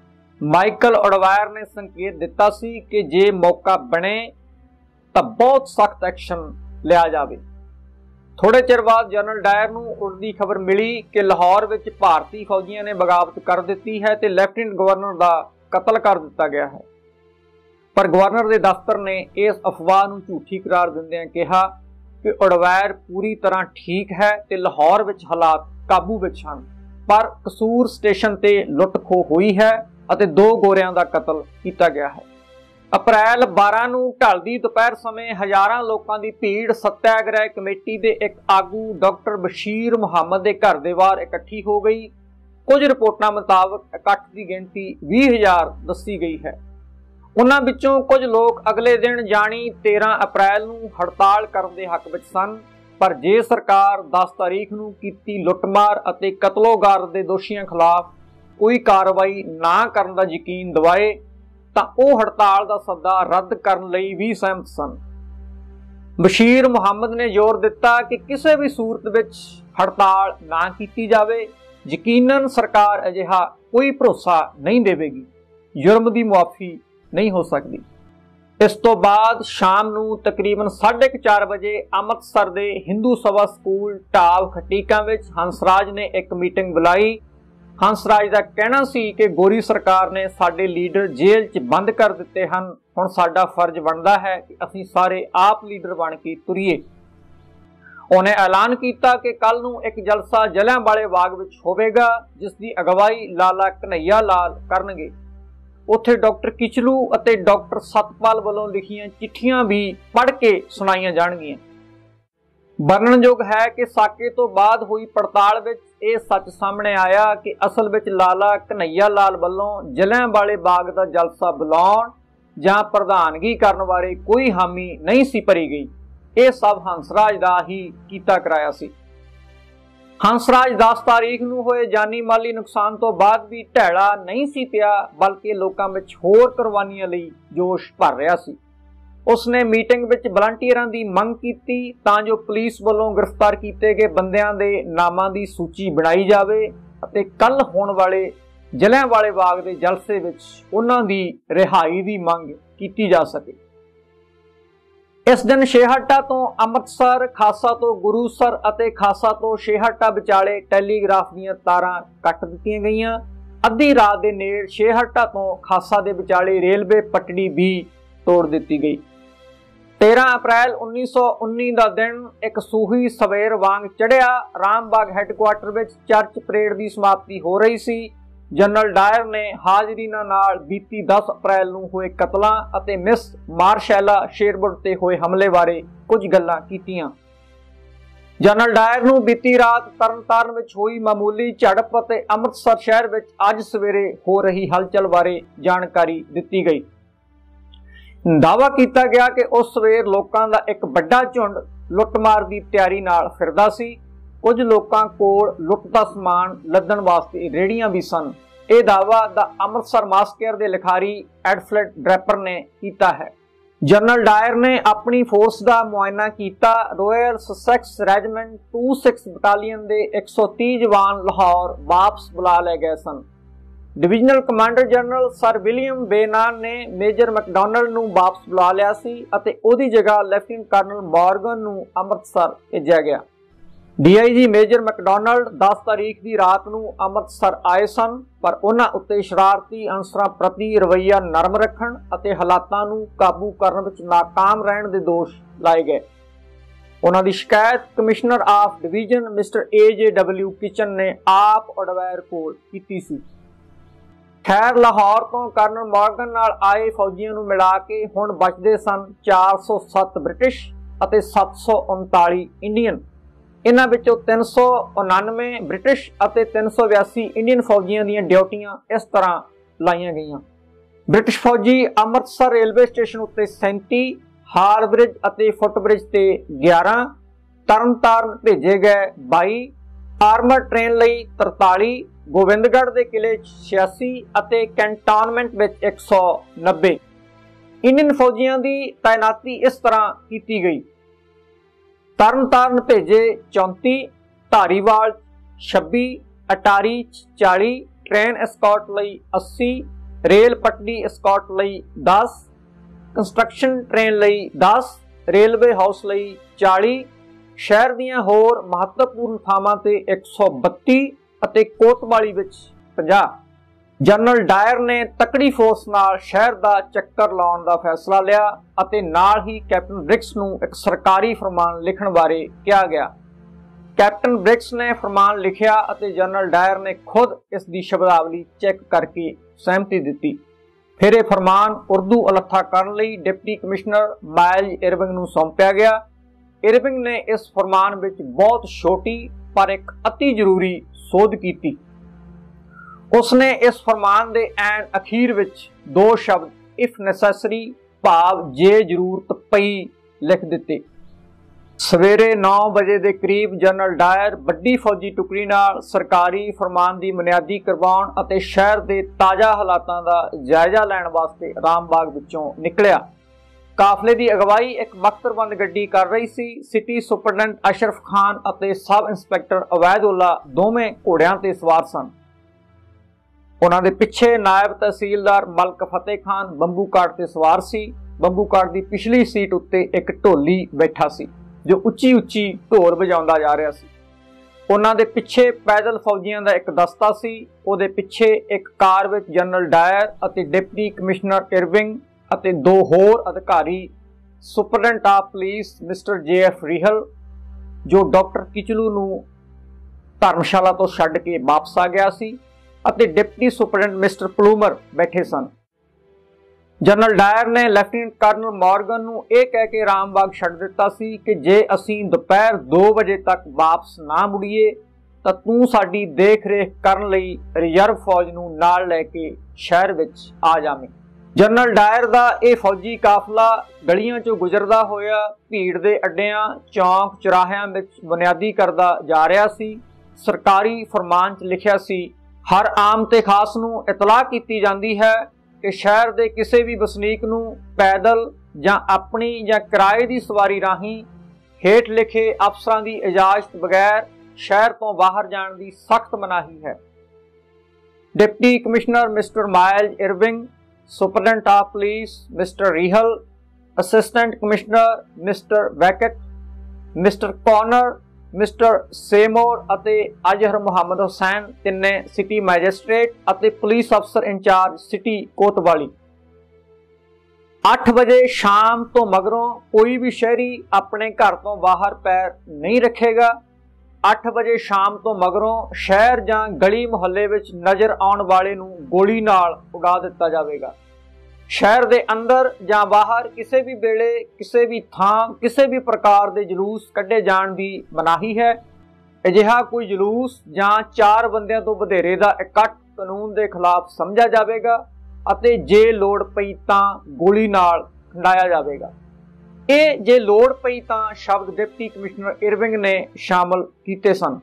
ਮਾਈਕਲ ਉਡਵਾਇਰ ਨੇ ਸੰਕੇਤ ਦਿੱਤਾ ਸੀ ਕਿ ਜੇ ਮੌਕਾ ਬਣੇ ਤਾਂ ਬਹੁਤ ਸਖਤ ਐਕਸ਼ਨ ਲਿਆ ਜਾਵੇ। ਥੋੜੇ ਚਿਰ ਬਾਅਦ ਜਨਰਲ ਡਾਇਰ ਨੂੰ ਉਸਦੀ ਖਬਰ ਮਿਲੀ ਕਿ ਲਾਹੌਰ ਵਿੱਚ ਭਾਰਤੀ ਫੌਜੀਆਂ ਨੇ ਬਗਾਵਤ ਕਰ ਦਿੱਤੀ ਹੈ ਤੇ ਲੈਫਟੀਨੈਂਟ ਗਵਰਨਰ ਦਾ ਕਤਲ ਕਰ ਦਿੱਤਾ ਗਿਆ ਹੈ। ਪਰ ਗਵਰਨਰ ਦੇ ਦਫ਼ਤਰ ਨੇ ਇਸ ਅਫਵਾਹ ਨੂੰ ਝੂਠੀ ਕਰਾਰ ਦਿੰਦਿਆਂ ਕਿਹਾ ਕਿ ਉਡਵਾਇਰ ਪੂਰੀ ਤਰ੍ਹਾਂ ਠੀਕ ਹੈ ਤੇ ਲਾਹੌਰ ਵਿੱਚ ਹਾਲਾਤ ਕਾਬੂ ਵਿੱਚ ਹਨ, ਪਰ ਕਸੂਰ ਸਟੇਸ਼ਨ ਤੇ ਲੁੱਟ ਖੋਹ ਹੋਈ ਹੈ ਅਤੇ ਦੋ ਗੋਰਿਆਂ ਦਾ ਕਤਲ ਕੀਤਾ ਗਿਆ ਹੈ। ਅਪ੍ਰੈਲ ਬਾਰਾਂ ਨੂੰ ਢਲਦੀ ਦੁਪਹਿਰ ਸਮੇਂ ਹਜ਼ਾਰਾਂ ਲੋਕਾਂ ਦੀ ਭੀੜ ਸੱਤਿਆਗ੍ਰਹਿ ਕਮੇਟੀ ਦੇ ਇੱਕ ਆਗੂ ਡਾਕਟਰ ਬਸ਼ੀਰ ਮੁਹੰਮਦ ਦੇ ਘਰ ਦੇ ਬਾਹਰ ਇਕੱਠੀ ਹੋ ਗਈ। ਕੁਝ ਰਿਪੋਰਟਾਂ ਮੁਤਾਬਕ ਇਕੱਠ ਦੀ ਗਿਣਤੀ ਵੀਹ ਹਜ਼ਾਰ ਦੱਸੀ ਗਈ ਹੈ। ਉਹਨਾਂ ਵਿੱਚੋਂ ਕੁਝ ਲੋਕ ਅਗਲੇ ਦਿਨ ਜਾਣੀ ਤੇਰਾਂ ਅਪ੍ਰੈਲ ਨੂੰ ਹੜਤਾਲ ਕਰਨ ਦੇ ਹੱਕ ਵਿੱਚ ਸਨ, ਪਰ ਜੇ ਸਰਕਾਰ ਦਸ ਤਾਰੀਖ ਨੂੰ ਕੀਤੀ ਲੁੱਟਮਾਰ ਅਤੇ ਕਤਲੋਗਾਰ ਦੇ ਦੋਸ਼ੀਆਂ ਖਿਲਾਫ ਕੋਈ ਕਾਰਵਾਈ ਨਾ ਕਰਨ ਦਾ ਯਕੀਨ ਦਿਵਾਏ ਤਾਂ ਉਹ ਹੜਤਾਲ ਦਾ ਸੱਦਾ ਰੱਦ ਕਰਨ ਲਈ ਵੀ ਸਹਿਮਤ ਸਨ। ਬਸ਼ੀਰ ਮੁਹੰਮਦ ਨੇ ਜ਼ੋਰ ਦਿੱਤਾ ਕਿ ਕਿਸੇ ਵੀ ਸੂਰਤ ਵਿੱਚ ਹੜਤਾਲ ਨਾ ਕੀਤੀ ਜਾਵੇ। ਯਕੀਨਨ ਸਰਕਾਰ ਅਜਿਹਾ ਕੋਈ ਭਰੋਸਾ ਨਹੀਂ ਦੇਵੇਗੀ। ਜੁਰਮ ਦੀ ਮੁਆਫੀ ਨਹੀਂ ਹੋ ਸਕਦੀ। ਇਸ ਤੋਂ ਬਾਅਦ ਸ਼ਾਮ ਨੂੰ ਤਕਰੀਬਨ ਸਾਢੇ ਕੁ ਚਾਰ ਵਜੇ ਅੰਮ੍ਰਿਤਸਰ ਦੇ ਹਿੰਦੂ ਸਭਾ ਸਕੂਲ ਢਾਬ ਖਟੀਕਾਂ ਵਿੱਚ ਹੰਸਰਾਜ ਨੇ ਇੱਕ ਮੀਟਿੰਗ ਬੁਲਾਈ। ਹੰਸਰਾਜ ਦਾ ਕਹਿਣਾ ਸੀ ਕਿ ਗੋਰੀ ਸਰਕਾਰ ਨੇ ਸਾਡੇ ਲੀਡਰ ਜੇਲ੍ਹ 'ਚ ਬੰਦ ਕਰ ਦਿੱਤੇ ਹਨ, ਹੁਣ ਸਾਡਾ ਫਰਜ਼ ਬਣਦਾ ਹੈ ਕਿ ਅਸੀਂ ਸਾਰੇ ਆਪ ਲੀਡਰ ਬਣ ਕੇ ਤੁਰੀਏ। ਉਹਨੇ ਐਲਾਨ ਕੀਤਾ ਕਿ ਕੱਲ ਨੂੰ ਇੱਕ ਜਲਸਾ ਜਲਿਆਂਵਾਲੇ ਬਾਗ ਵਿੱਚ ਹੋਵੇਗਾ, ਜਿਸ ਦੀ ਅਗਵਾਈ ਲਾਲਾ ਕਨ੍ਹਈਆ ਲਾਲ ਕਰਨਗੇ। ਉੱਥੇ ਡਾਕਟਰ ਕਿਚਲੂ ਅਤੇ ਡਾਕਟਰ ਸਤਪਾਲ ਵੱਲੋਂ ਲਿਖੀਆਂ ਚਿੱਠੀਆਂ ਵੀ ਪੜ੍ਹ ਕੇ ਸੁਣਾਈਆਂ ਜਾਣਗੀਆਂ। ਵਰਣਨਯੋਗ ਹੈ ਕਿ ਸਾਕੇ ਤੋਂ ਬਾਅਦ ਹੋਈ ਪੜਤਾਲ ਵਿੱਚ ਇਹ ਸੱਚ ਸਾਹਮਣੇ ਆਇਆ ਕਿ ਅਸਲ ਵਿੱਚ ਲਾਲਾ ਕਨ੍ਹਈਆ ਲਾਲ ਵੱਲੋਂ ਜਲਿਆਂਵਾਲੇ ਬਾਗ ਦਾ ਜਲਸਾ ਬੁਲਾਉਣ ਜਾਂ ਪ੍ਰਧਾਨਗੀ ਕਰਨ ਬਾਰੇ ਕੋਈ ਹਾਮੀ ਨਹੀਂ ਸੀ ਭਰੀ ਗਈ। ਇਹ ਸਭ ਹੰਸਰਾਜ ਦਾ ਹੀ ਕੀਤਾ ਕਰਾਇਆ ਸੀ। ਹੰਸਰਾਜ ਦਸ ਤਾਰੀਖ ਨੂੰ ਹੋਏ ਜਾਨੀ ਮਾਲੀ ਨੁਕਸਾਨ ਤੋਂ ਬਾਅਦ ਵੀ ਢੈਲਾ ਨਹੀਂ ਸੀ ਪਿਆ, ਬਲਕਿ ਲੋਕਾਂ ਵਿੱਚ ਹੋਰ ਕੁਰਬਾਨੀਆਂ ਲਈ ਜੋਸ਼ ਭਰ ਰਿਹਾ ਸੀ। ਉਸਨੇ ਮੀਟਿੰਗ ਵਿੱਚ ਵਲੰਟੀਅਰਾਂ ਦੀ ਮੰਗ ਕੀਤੀ ਤਾਂ ਜੋ ਪੁਲਿਸ ਵੱਲੋਂ ਗ੍ਰਿਫਤਾਰ ਕੀਤੇ ਗਏ ਬੰਦਿਆਂ ਦੇ ਨਾਮਾਂ ਦੀ ਸੂਚੀ ਬਣਾਈ ਜਾਵੇ ਅਤੇ ਕੱਲ ਹੋਣ ਵਾਲੇ ਜਲਿਆਂਵਾਲੇ ਬਾਗ ਦੇ ਜਲਸੇ ਵਿੱਚ ਉਹਨਾਂ ਦੀ ਰਿਹਾਈ ਦੀ ਮੰਗ ਕੀਤੀ ਜਾ ਸਕੇ। ਇਸ ਦਿਨ ਛੇਹਰਟਾ ਤੋਂ ਅੰਮ੍ਰਿਤਸਰ, ਖਾਸਾ ਤੋਂ ਗੁਰੂਸਰ ਅਤੇ ਖਾਸਾ ਤੋਂ ਛੇਹਰਟਾ ਵਿਚਾਲੇ ਟੈਲੀਗ੍ਰਾਫ ਦੀਆਂ ਤਾਰਾਂ ਕੱਟ ਦਿੱਤੀਆਂ ਗਈਆਂ। ਅੱਧੀ ਰਾਤ ਦੇ ਨੇੜੇ ਛੇਹਰਟਾ ਤੋਂ ਖਾਸਾ ਦੇ ਵਿਚਾਲੇ ਰੇਲਵੇ ਪਟੜੀ ਵੀ ਤੋੜ ਦਿੱਤੀ ਗਈ। ਤੇਰਾਂ ਅਪ੍ਰੈਲ ਉੱਨੀ ਸੌ ਉੱਨੀ ਦਾ ਦਿਨ ਇੱਕ ਸੂਹੀ ਸਵੇਰ ਵਾਂਗ ਚੜ੍ਹਿਆ। ਰਾਮਬਾਗ ਹੈੱਡਕੁਆਰਟਰ ਵਿੱਚ ਚਰਚ ਪਰੇਡ ਦੀ ਸਮਾਪਤੀ ਹੋ ਰਹੀ ਸੀ। ਜਨਰਲ ਡਾਇਰ ਨੇ ਹਾਜ਼ਰੀਨਾਂ ਨਾਲ ਬੀਤੀ ਦਸ ਅਪ੍ਰੈਲ ਨੂੰ ਹੋਏ ਕਤਲਾਂ ਅਤੇ ਮਿਸ ਮਾਰਸ਼ੈਲਾ ਸ਼ੇਰਵੁੱਡ ਤੇ ਹੋਏ ਹਮਲੇ ਬਾਰੇ ਕੁਝ ਗੱਲਾਂ ਕੀਤੀਆਂ। ਜਨਰਲ ਡਾਇਰ ਨੂੰ ਬੀਤੀ ਰਾਤ ਤਰਨਤਾਰਨ ਵਿੱਚ ਹੋਈ ਮਾਮੂਲੀ ਝੜਪ ਅਤੇ ਅੰਮ੍ਰਿਤਸਰ ਸ਼ਹਿਰ ਵਿੱਚ ਅੱਜ ਸਵੇਰੇ ਹੋ ਰਹੀ ਹਲਚਲ ਬਾਰੇ ਜਾਣਕਾਰੀ ਦਿੱਤੀ ਗਈ। ਦਾਅਵਾ ਕੀਤਾ ਗਿਆ ਕਿ ਉਸ ਸਵੇਰ ਲੋਕਾਂ ਦਾ ਇੱਕ ਵੱਡਾ ਝੁੰਡ ਲੁੱਟਮਾਰ ਦੀ ਤਿਆਰੀ ਨਾਲ ਫਿਰਦਾ ਸੀ। ਕੁਝ ਲੋਕਾਂ ਕੋਲ ਲੁੱਟ ਦਾ ਸਮਾਨ ਲੱਦਣ ਵਾਸਤੇ ਰੇਹੜੀਆਂ ਵੀ ਸਨ। ਇਹ ਦਾਅਵਾ ਦਾ ਅੰਮ੍ਰਿਤਸਰ ਮਾਸਕੇਅਰ ਦੇ ਲਿਖਾਰੀ ਐਡਫਲਡ ਡਰੈਪਰ ਨੇ ਕੀਤਾ ਹੈ। ਜਨਰਲ ਡਾਇਰ ਨੇ ਆਪਣੀ ਫੋਰਸ ਦਾ ਮੁਆਇਨਾ ਕੀਤਾ। ਰਾਇਲ ਸਸੈਕਸ ਰੈਜੀਮੈਂਟ ਛੱਬੀ ਬਟਾਲੀਅਨ ਦੇ ਇੱਕ ਸੌ ਤੀਹ ਜਵਾਨ ਲਾਹੌਰ ਵਾਪਸ ਬੁਲਾ ਲਏ ਗਏ ਸਨ। Divisional commander general sir William Beynon ਨੇ ਮੇਜਰ ਮੈਕਡੋਨਲਡ ਨੂੰ ਵਾਪਸ ਬੁਲਾ ਲਿਆ ਸੀ ਅਤੇ ਉਹਦੀ ਜਗ੍ਹਾ ਲੈਫਟੀਨੈਂਟ ਕਰਨਲ ਮੌਰਗਨ ਨੂੰ ਅੰਮ੍ਰਿਤਸਰ ਭੇਜਿਆ ਗਿਆ। ਡੀ ਆਈ ਜੀ ਮੇਜਰ ਮੈਕਡੋਨਲਡ ਦਸ ਤਾਰੀਖ ਦੀ ਰਾਤ ਨੂੰ ਅੰਮ੍ਰਿਤਸਰ ਆਏ ਸਨ, ਪਰ ਉਹਨਾਂ ਉੱਤੇ ਸ਼ਰਾਰਤੀ ਅਨਸਰਾਂ ਪ੍ਰਤੀ ਰਵੱਈਆ ਨਰਮ ਰੱਖਣ ਅਤੇ ਹਾਲਾਤਾਂ ਨੂੰ ਕਾਬੂ ਕਰਨ ਵਿੱਚ ਨਾਕਾਮ ਰਹਿਣ ਦੇ ਦੋਸ਼ ਲਾਏ ਗਏ। ਉਹਨਾਂ ਦੀ ਸ਼ਿਕਾਇਤ commissioner of division mister A J W kitchen ਨੇ ਆਪ ਅਡਵਾਇਰ ਕੋਲ ਕੀਤੀ ਸੀ। ਖੈਰ, ਲਾਹੌਰ ਤੋਂ ਕਰਨਲ ਮੌਰਗਨ ਨਾਲ ਆਏ ਫੌਜੀਆਂ ਨੂੰ ਮਿਲਾ ਕੇ ਹੁਣ ਬਚਦੇ ਸਨ ਚਾਰ ਸੌ ਸੱਤ ਬ੍ਰਿਟਿਸ਼ ਅਤੇ ਸੱਤ ਸੌ ਉਨਤਾਲੀ ਇੰਡੀਅਨ। ਇਹਨਾਂ ਵਿੱਚੋਂ ਤਿੰਨ ਸੌ ਉਨਾਨਵੇਂ ਬ੍ਰਿਟਿਸ਼ ਅਤੇ ਤਿੰਨ ਸੌ ਬਿਆਸੀ ਇੰਡੀਅਨ ਫੌਜੀਆਂ ਦੀਆਂ ਡਿਊਟੀਆਂ ਇਸ ਤਰ੍ਹਾਂ ਲਾਈਆਂ ਗਈਆਂ। ਬ੍ਰਿਟਿਸ਼ ਫੌਜੀ ਅੰਮ੍ਰਿਤਸਰ ਰੇਲਵੇ ਸਟੇਸ਼ਨ ਉੱਤੇ ਸੈਂਤੀ, ਹਾਰ ਬ੍ਰਿਜ ਅਤੇ ਫੁੱਟਬ੍ਰਿਜ ਤੇ ਗਿਆਰਾਂ, ਤਰਨਤਾਰਨ ਭੇਜੇ ਗਏ ਬਾਈ, ਆਰਮਰ ਟ੍ਰੇਨ ਲਈ ਤਰਤਾਲੀ, ਗੋਬਿੰਦਗੜ੍ਹ ਦੇ ਕਿਲੇ ਛਿਆਸੀ ਅਤੇ ਕੈਂਟੋਨਮੈਂਟ ਵਿੱਚ ਇੱਕ ਸੌ ਨੱਬੇ। ਇੰਡੀਅਨ ਫੌਜੀਆਂ ਦੀ ਤਾਇਨਾਤੀ ਇਸ ਤਰ੍ਹਾਂ ਕੀਤੀ ਗਈ। ਤਰਨਤਾਰਨ ਭੇਜੇ ਚੌਂਤੀ, ਧਾਰੀਵਾਲ ਛੱਬੀ, ਅਟਾਰੀ ਚਾਲੀ, ਟ੍ਰੇਨ ਐਸਕॉर्ट ਲਈ ਅੱਸੀ, ਰੇਲ ਪਟੜੀ ਐਸਕॉर्ट ਲਈ ਦਸ, ਕੰਸਟਰਕਸ਼ਨ ਟ੍ਰੇਨ ਲਈ ਦਸ, ਰੇਲਵੇ ਹਾਊਸ ਲਈ ਚਾਲੀ, ਸ਼ਹਿਰ ਦੀਆਂ ਹੋਰ ਮਹੱਤਵਪੂਰਨ ਥਾਵਾਂ ਤੇ ਇੱਕ ਸੌ ਬੱਤੀ ਅਤੇ ਕੋਤਵਾਲੀ ਵਿੱਚ ਪੰਜਾਹ। ਜਨਰਲ ਡਾਇਰ ਨੇ ਤਕੜੀ ਫੋਰਸ ਨਾਲ ਸ਼ਹਿਰ ਦਾ ਚੱਕਰ ਲਾਉਣ ਦਾ ਫੈਸਲਾ ਲਿਆ ਅਤੇ ਨਾਲ ਹੀ ਕੈਪਟਨ ਬ੍ਰਿਕਸ ਨੂੰ ਇੱਕ ਸਰਕਾਰੀ ਫਰਮਾਨ ਲਿਖਣ ਬਾਰੇ ਕਿਹਾ ਗਿਆ। ਕੈਪਟਨ ਬ੍ਰਿਕਸ ਨੇ ਫਰਮਾਨ ਲਿਖਿਆ ਅਤੇ ਜਨਰਲ ਡਾਇਰ ਨੇ ਖੁਦ ਇਸ ਦੀ ਸ਼ਬਦਾਵਲੀ ਚੈੱਕ ਕਰਕੇ ਸਹਿਮਤੀ ਦਿੱਤੀ। ਫਿਰ ਇਹ ਫਰਮਾਨ ਉਰਦੂ ਅਲੱਥਾ ਕਰਨ ਲਈ ਡਿਪਟੀ ਕਮਿਸ਼ਨਰ ਮਾਇਲਜ਼ ਇਰਵਿੰਗ ਨੂੰ ਸੌਂਪਿਆ ਗਿਆ। ਇਰਵਿੰਗ ਨੇ ਇਸ ਫਰਮਾਨ ਵਿੱਚ ਬਹੁਤ ਛੋਟੀ ਪਰ ਇੱਕ ਅਤੀ ਜ਼ਰੂਰੀ ਸੋਧ ਕੀਤੀ। ਉਸਨੇ ਇਸ ਫਰਮਾਨ ਦੇ ਐਨ ਅਖੀਰ ਵਿੱਚ ਦੋ ਸ਼ਬਦ ਇਫ ਨੈਸੈਸਰੀ ਭਾਵ ਜੇ ਜ਼ਰੂਰਤ ਪਈ ਲਿਖ ਦਿੱਤੇ। ਸਵੇਰੇ ਨੌ ਵਜੇ ਦੇ ਕਰੀਬ ਜਨਰਲ ਡਾਇਰ ਵੱਡੀ ਫੌਜੀ ਟੁਕੜੀ ਨਾਲ ਸਰਕਾਰੀ ਫਰਮਾਨ ਦੀ ਬੁਨਿਆਦੀ ਕਰਵਾਉਣ ਅਤੇ ਸ਼ਹਿਰ ਦੇ ਤਾਜ਼ਾ ਹਾਲਾਤਾਂ ਦਾ ਜਾਇਜ਼ਾ ਲੈਣ ਵਾਸਤੇ ਰਾਮਬਾਗ ਵਿੱਚੋਂ ਨਿਕਲਿਆ। ਕਾਫਲੇ ਦੀ ਅਗਵਾਈ ਇੱਕ ਬਖਤਰਬੰਦ ਗੱਡੀ ਕਰ ਰਹੀ ਸੀ। ਸਿਟੀ ਸੁਪਰਡੈਂਟ ਅਸ਼ਰਫ ਖਾਨ ਅਤੇ ਸਬ ਇੰਸਪੈਕਟਰ ਅਵੈਦੁੱਲਾ ਦੋਵੇਂ ਘੋੜਿਆਂ ਤੇ ਸਵਾਰ ਸਨ। ਉਹਨਾਂ ਦੇ ਪਿੱਛੇ ਨਾਇਬ ਤਹਿਸੀਲਦਾਰ ਮਲਕ ਫਤਿਹ ਖਾਨ ਬੰਬੂ ਕਾਰਡ ਤੇ ਸਵਾਰ ਸੀ। ਬੰਬੂ ਕਾਰਡ ਦੀ ਪਿਛਲੀ ਸੀਟ ਉੱਤੇ ਇੱਕ ਢੋਲੀ ਬੈਠਾ ਸੀ ਜੋ ਉੱਚੀ ਉੱਚੀ ਢੋਲ ਵਜਾਉਂਦਾ ਜਾ ਰਿਹਾ ਸੀ। ਉਹਨਾਂ ਦੇ ਪਿੱਛੇ ਪੈਦਲ ਫੌਜੀਆਂ ਦਾ ਇੱਕ ਦਸਤਾ ਸੀ। ਉਹਦੇ ਪਿੱਛੇ ਇੱਕ ਕਾਰ ਵਿੱਚ ਜਨਰਲ ਡਾਇਰ ਅਤੇ ਡਿਪਟੀ ਕਮਿਸ਼ਨਰ ਇਰਵਿੰਗ ਅਤੇ ਦੋ ਹੋਰ ਅਧਿਕਾਰੀ, superintendent of police mister J F Rehill ਜੋ ਡਾਕਟਰ ਕਿਚਲੂ ਨੂੰ ਧਰਮਸ਼ਾਲਾ ਤੋਂ ਛੱਡ ਕੇ ਵਾਪਸ ਆ ਗਿਆ ਸੀ, ਅਤੇ ਡਿਪਟੀ ਸੁਪਰਡੈਂਟ ਮਿਸਟਰ ਪਲੂਮਰ ਬੈਠੇ ਸਨ। ਜਨਰਲ ਡਾਇਰ ਨੇ ਲੈਫਟੀਨੈਂਟ ਕਰਨਲ ਮੌਰਗਨ ਨੂੰ ਇਹ ਕਹਿ ਕੇ ਰਾਮਬਾਗ ਛੱਡ ਦਿੱਤਾ ਸੀ ਕਿ ਜੇ ਅਸੀਂ ਦੁਪਹਿਰ ਦੋ ਵਜੇ ਤੱਕ ਵਾਪਸ ਨਾ ਮੁੜੀਏ ਤਾਂ ਤੂੰ ਸਾਡੀ ਦੇਖ ਰੇਖ ਕਰਨ ਲਈ ਰਿਜ਼ਰਵ ਫੌਜ ਨੂੰ ਨਾਲ ਲੈ ਕੇ ਸ਼ਹਿਰ ਵਿੱਚ ਆ ਜਾਵੇਂ। ਜਨਰਲ ਡਾਇਰ ਦਾ ਇਹ ਫੌਜੀ ਕਾਫਲਾ ਗਲੀਆਂ ਚੋਂ ਗੁਜ਼ਰਦਾ ਹੋਇਆ ਭੀੜ ਦੇ ਅੱਡਿਆਂ, ਚੌਂਕ ਚੁਰਾਹਿਆਂ ਵਿੱਚ ਬੁਨਿਆਦੀ ਕਰਦਾ ਜਾ ਰਿਹਾ ਸੀ। ਸਰਕਾਰੀ ਫਰਮਾਨ 'ਚ ਲਿਖਿਆ ਸੀ, ਹਰ ਆਮ ਤੇ ਖਾਸ ਨੂੰ ਇਤਲਾਹ ਕੀਤੀ ਜਾਂਦੀ ਹੈ ਕਿ ਸ਼ਹਿਰ ਦੇ ਕਿਸੇ ਵੀ ਵਸਨੀਕ ਨੂੰ ਪੈਦਲ ਜਾਂ ਆਪਣੀ ਜਾਂ ਕਿਰਾਏ ਦੀ ਸਵਾਰੀ ਰਾਹੀਂ ਹੇਠ ਲਿਖੇ ਅਫਸਰਾਂ ਦੀ ਇਜਾਜ਼ਤ ਬਗੈਰ ਸ਼ਹਿਰ ਤੋਂ ਬਾਹਰ ਜਾਣ ਦੀ ਸਖਤ ਮਨਾਹੀ ਹੈ। Deputy commissioner mister Miles Irving, superintendent of police mister Rehill, assistant commissioner mister ਵੈਕਟ, ਮਿਸਟਰ ਕੌਨਰ, ਮਿਸਟਰ ਸੇਮੋਰ ਅਤੇ ਅਜ਼ਹਰ ਮੁਹੰਮਦ ਹੁਸੈਨ ਤਿੰਨੇ ਸਿਟੀ ਮੈਜਿਸਟ੍ਰੇਟ ਅਤੇ ਪੁਲਿਸ ਅਫਸਰ ਇੰਚਾਰਜ ਸਿਟੀ ਕੋਤਵਾਲੀ। ਅੱਠ ਵਜੇ ਸ਼ਾਮ ਤੋਂ ਮਗਰੋਂ ਕੋਈ ਵੀ ਸ਼ਹਿਰੀ ਆਪਣੇ ਘਰ ਤੋਂ ਬਾਹਰ ਪੈਰ ਨਹੀਂ ਰੱਖੇਗਾ। ਅੱਠ ਵਜੇ ਸ਼ਾਮ ਤੋਂ ਮਗਰੋਂ ਸ਼ਹਿਰ ਜਾਂ ਗਲੀ ਮੁਹੱਲੇ ਵਿੱਚ ਨਜ਼ਰ ਆਉਣ ਵਾਲੇ ਨੂੰ ਗੋਲੀ ਨਾਲ ਉਡਾ ਦਿੱਤਾ ਜਾਵੇਗਾ। ਸ਼ਹਿਰ ਦੇ ਅੰਦਰ ਜਾਂ ਬਾਹਰ ਕਿਸੇ ਵੀ ਵੇਲੇ ਕਿਸੇ ਵੀ ਥਾਂ ਕਿਸੇ ਵੀ ਪ੍ਰਕਾਰ ਦੇ ਜਲੂਸ ਕੱਢੇ ਜਾਣ ਦੀ ਮਨਾਹੀ ਹੈ। ਅਜਿਹਾ ਕੋਈ ਜਲੂਸ ਜਾਂ ਚਾਰ ਬੰਦਿਆਂ ਤੋਂ ਵਧੇਰੇ ਦਾ ਇਕੱਠ ਕਾਨੂੰਨ ਦੇ ਖਿਲਾਫ ਸਮਝਿਆ ਜਾਵੇਗਾ ਅਤੇ ਜੇ ਲੋੜ ਪਈ ਤਾਂ ਗੋਲੀ ਨਾਲ ਖੰਡਾਇਆ ਜਾਵੇਗਾ। ਇਹ ਜੇ ਲੋੜ ਪਈ ਤਾਂ ਸ਼ਬਦ ਡਿਪਟੀ ਕਮਿਸ਼ਨਰ ਇਰਵਿੰਗ ਨੇ ਸ਼ਾਮਲ ਕੀਤੇ ਸਨ।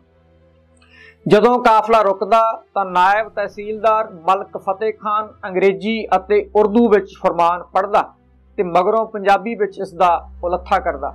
ਜਦੋਂ ਕਾਫਲਾ ਰੁਕਦਾ ਤਾਂ ਨਾਇਬ ਤਹਿਸੀਲਦਾਰ ਮਲਕ ਫਤਿਹ ਖਾਨ ਅੰਗਰੇਜ਼ੀ ਅਤੇ ਉਰਦੂ ਵਿੱਚ ਫਰਮਾਨ ਪੜ੍ਹਦਾ ਤੇ ਮਗਰੋਂ ਪੰਜਾਬੀ ਵਿੱਚ ਇਸ ਦਾ ਉਲੱਥਾ ਕਰਦਾ।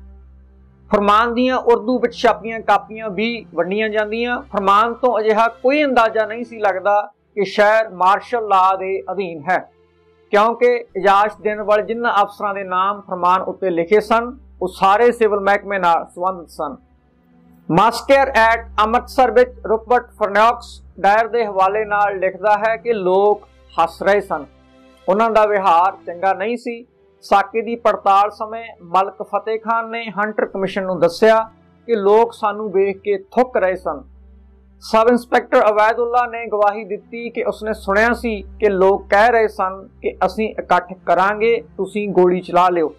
ਫਰਮਾਨ ਦੀਆਂ ਉਰਦੂ ਵਿੱਚ ਛਾਪੀਆਂ ਕਾਪੀਆਂ ਵੀ ਵੰਡੀਆਂ ਜਾਂਦੀਆਂ। ਫਰਮਾਨ ਤੋਂ ਅਜਿਹਾ ਕੋਈ ਅੰਦਾਜ਼ਾ ਨਹੀਂ ਸੀ ਲੱਗਦਾ ਕਿ ਸ਼ਹਿਰ ਮਾਰਸ਼ਲ ਲਾਅ ਦੇ ਅਧੀਨ ਹੈ, ਕਿਉਂਕਿ ਇਜਾਜ਼ਤ ਦੇਣ ਵਾਲੇ ਜਿਨ੍ਹਾਂ ਅਫਸਰਾਂ ਦੇ ਨਾਮ ਫਰਮਾਨ ਉੱਤੇ ਲਿਖੇ ਸਨ ਉਹ ਸਾਰੇ ਸਿਵਲ ਮਹਿਕਮੇ ਨਾਲ ਸੰਬੰਧਿਤ ਸਨ। ਮਾਸਟਰ ਐਟ ਅੰਮ੍ਰਿਤਸਰ ਵਿੱਚ ਰੁਪਰਟ ਫਰਨੌਕਸ ਡਾਇਰ ਦੇ ਹਵਾਲੇ ਨਾਲ ਲਿਖਦਾ ਹੈ ਕਿ ਲੋਕ ਹੱਸ ਰਹੇ ਸਨ, ਉਹਨਾਂ ਦਾ ਵਿਹਾਰ ਚੰਗਾ ਨਹੀਂ ਸੀ। ਸਾਕੇ ਦੀ ਪੜਤਾਲ ਸਮੇਂ ਮਲਕ ਫਤਿਹ ਖਾਨ ਨੇ ਹੰਟਰ ਕਮਿਸ਼ਨ ਨੂੰ ਦੱਸਿਆ ਕਿ ਲੋਕ ਸਾਨੂੰ ਵੇਖ ਕੇ ਥੁੱਕ ਰਹੇ ਸਨ। ਸਬ ਇੰਸਪੈਕਟਰ ਅਵੈਦੁੱਲਾ ਨੇ ਗਵਾਹੀ ਦਿੱਤੀ ਕਿ ਉਸਨੇ ਸੁਣਿਆ ਸੀ ਕਿ ਲੋਕ ਕਹਿ ਰਹੇ ਸਨ ਕਿ ਅਸੀਂ ਇਕੱਠ ਕਰਾਂਗੇ, ਤੁਸੀਂ ਗੋਲੀ ਚਲਾ ਲਿਓ।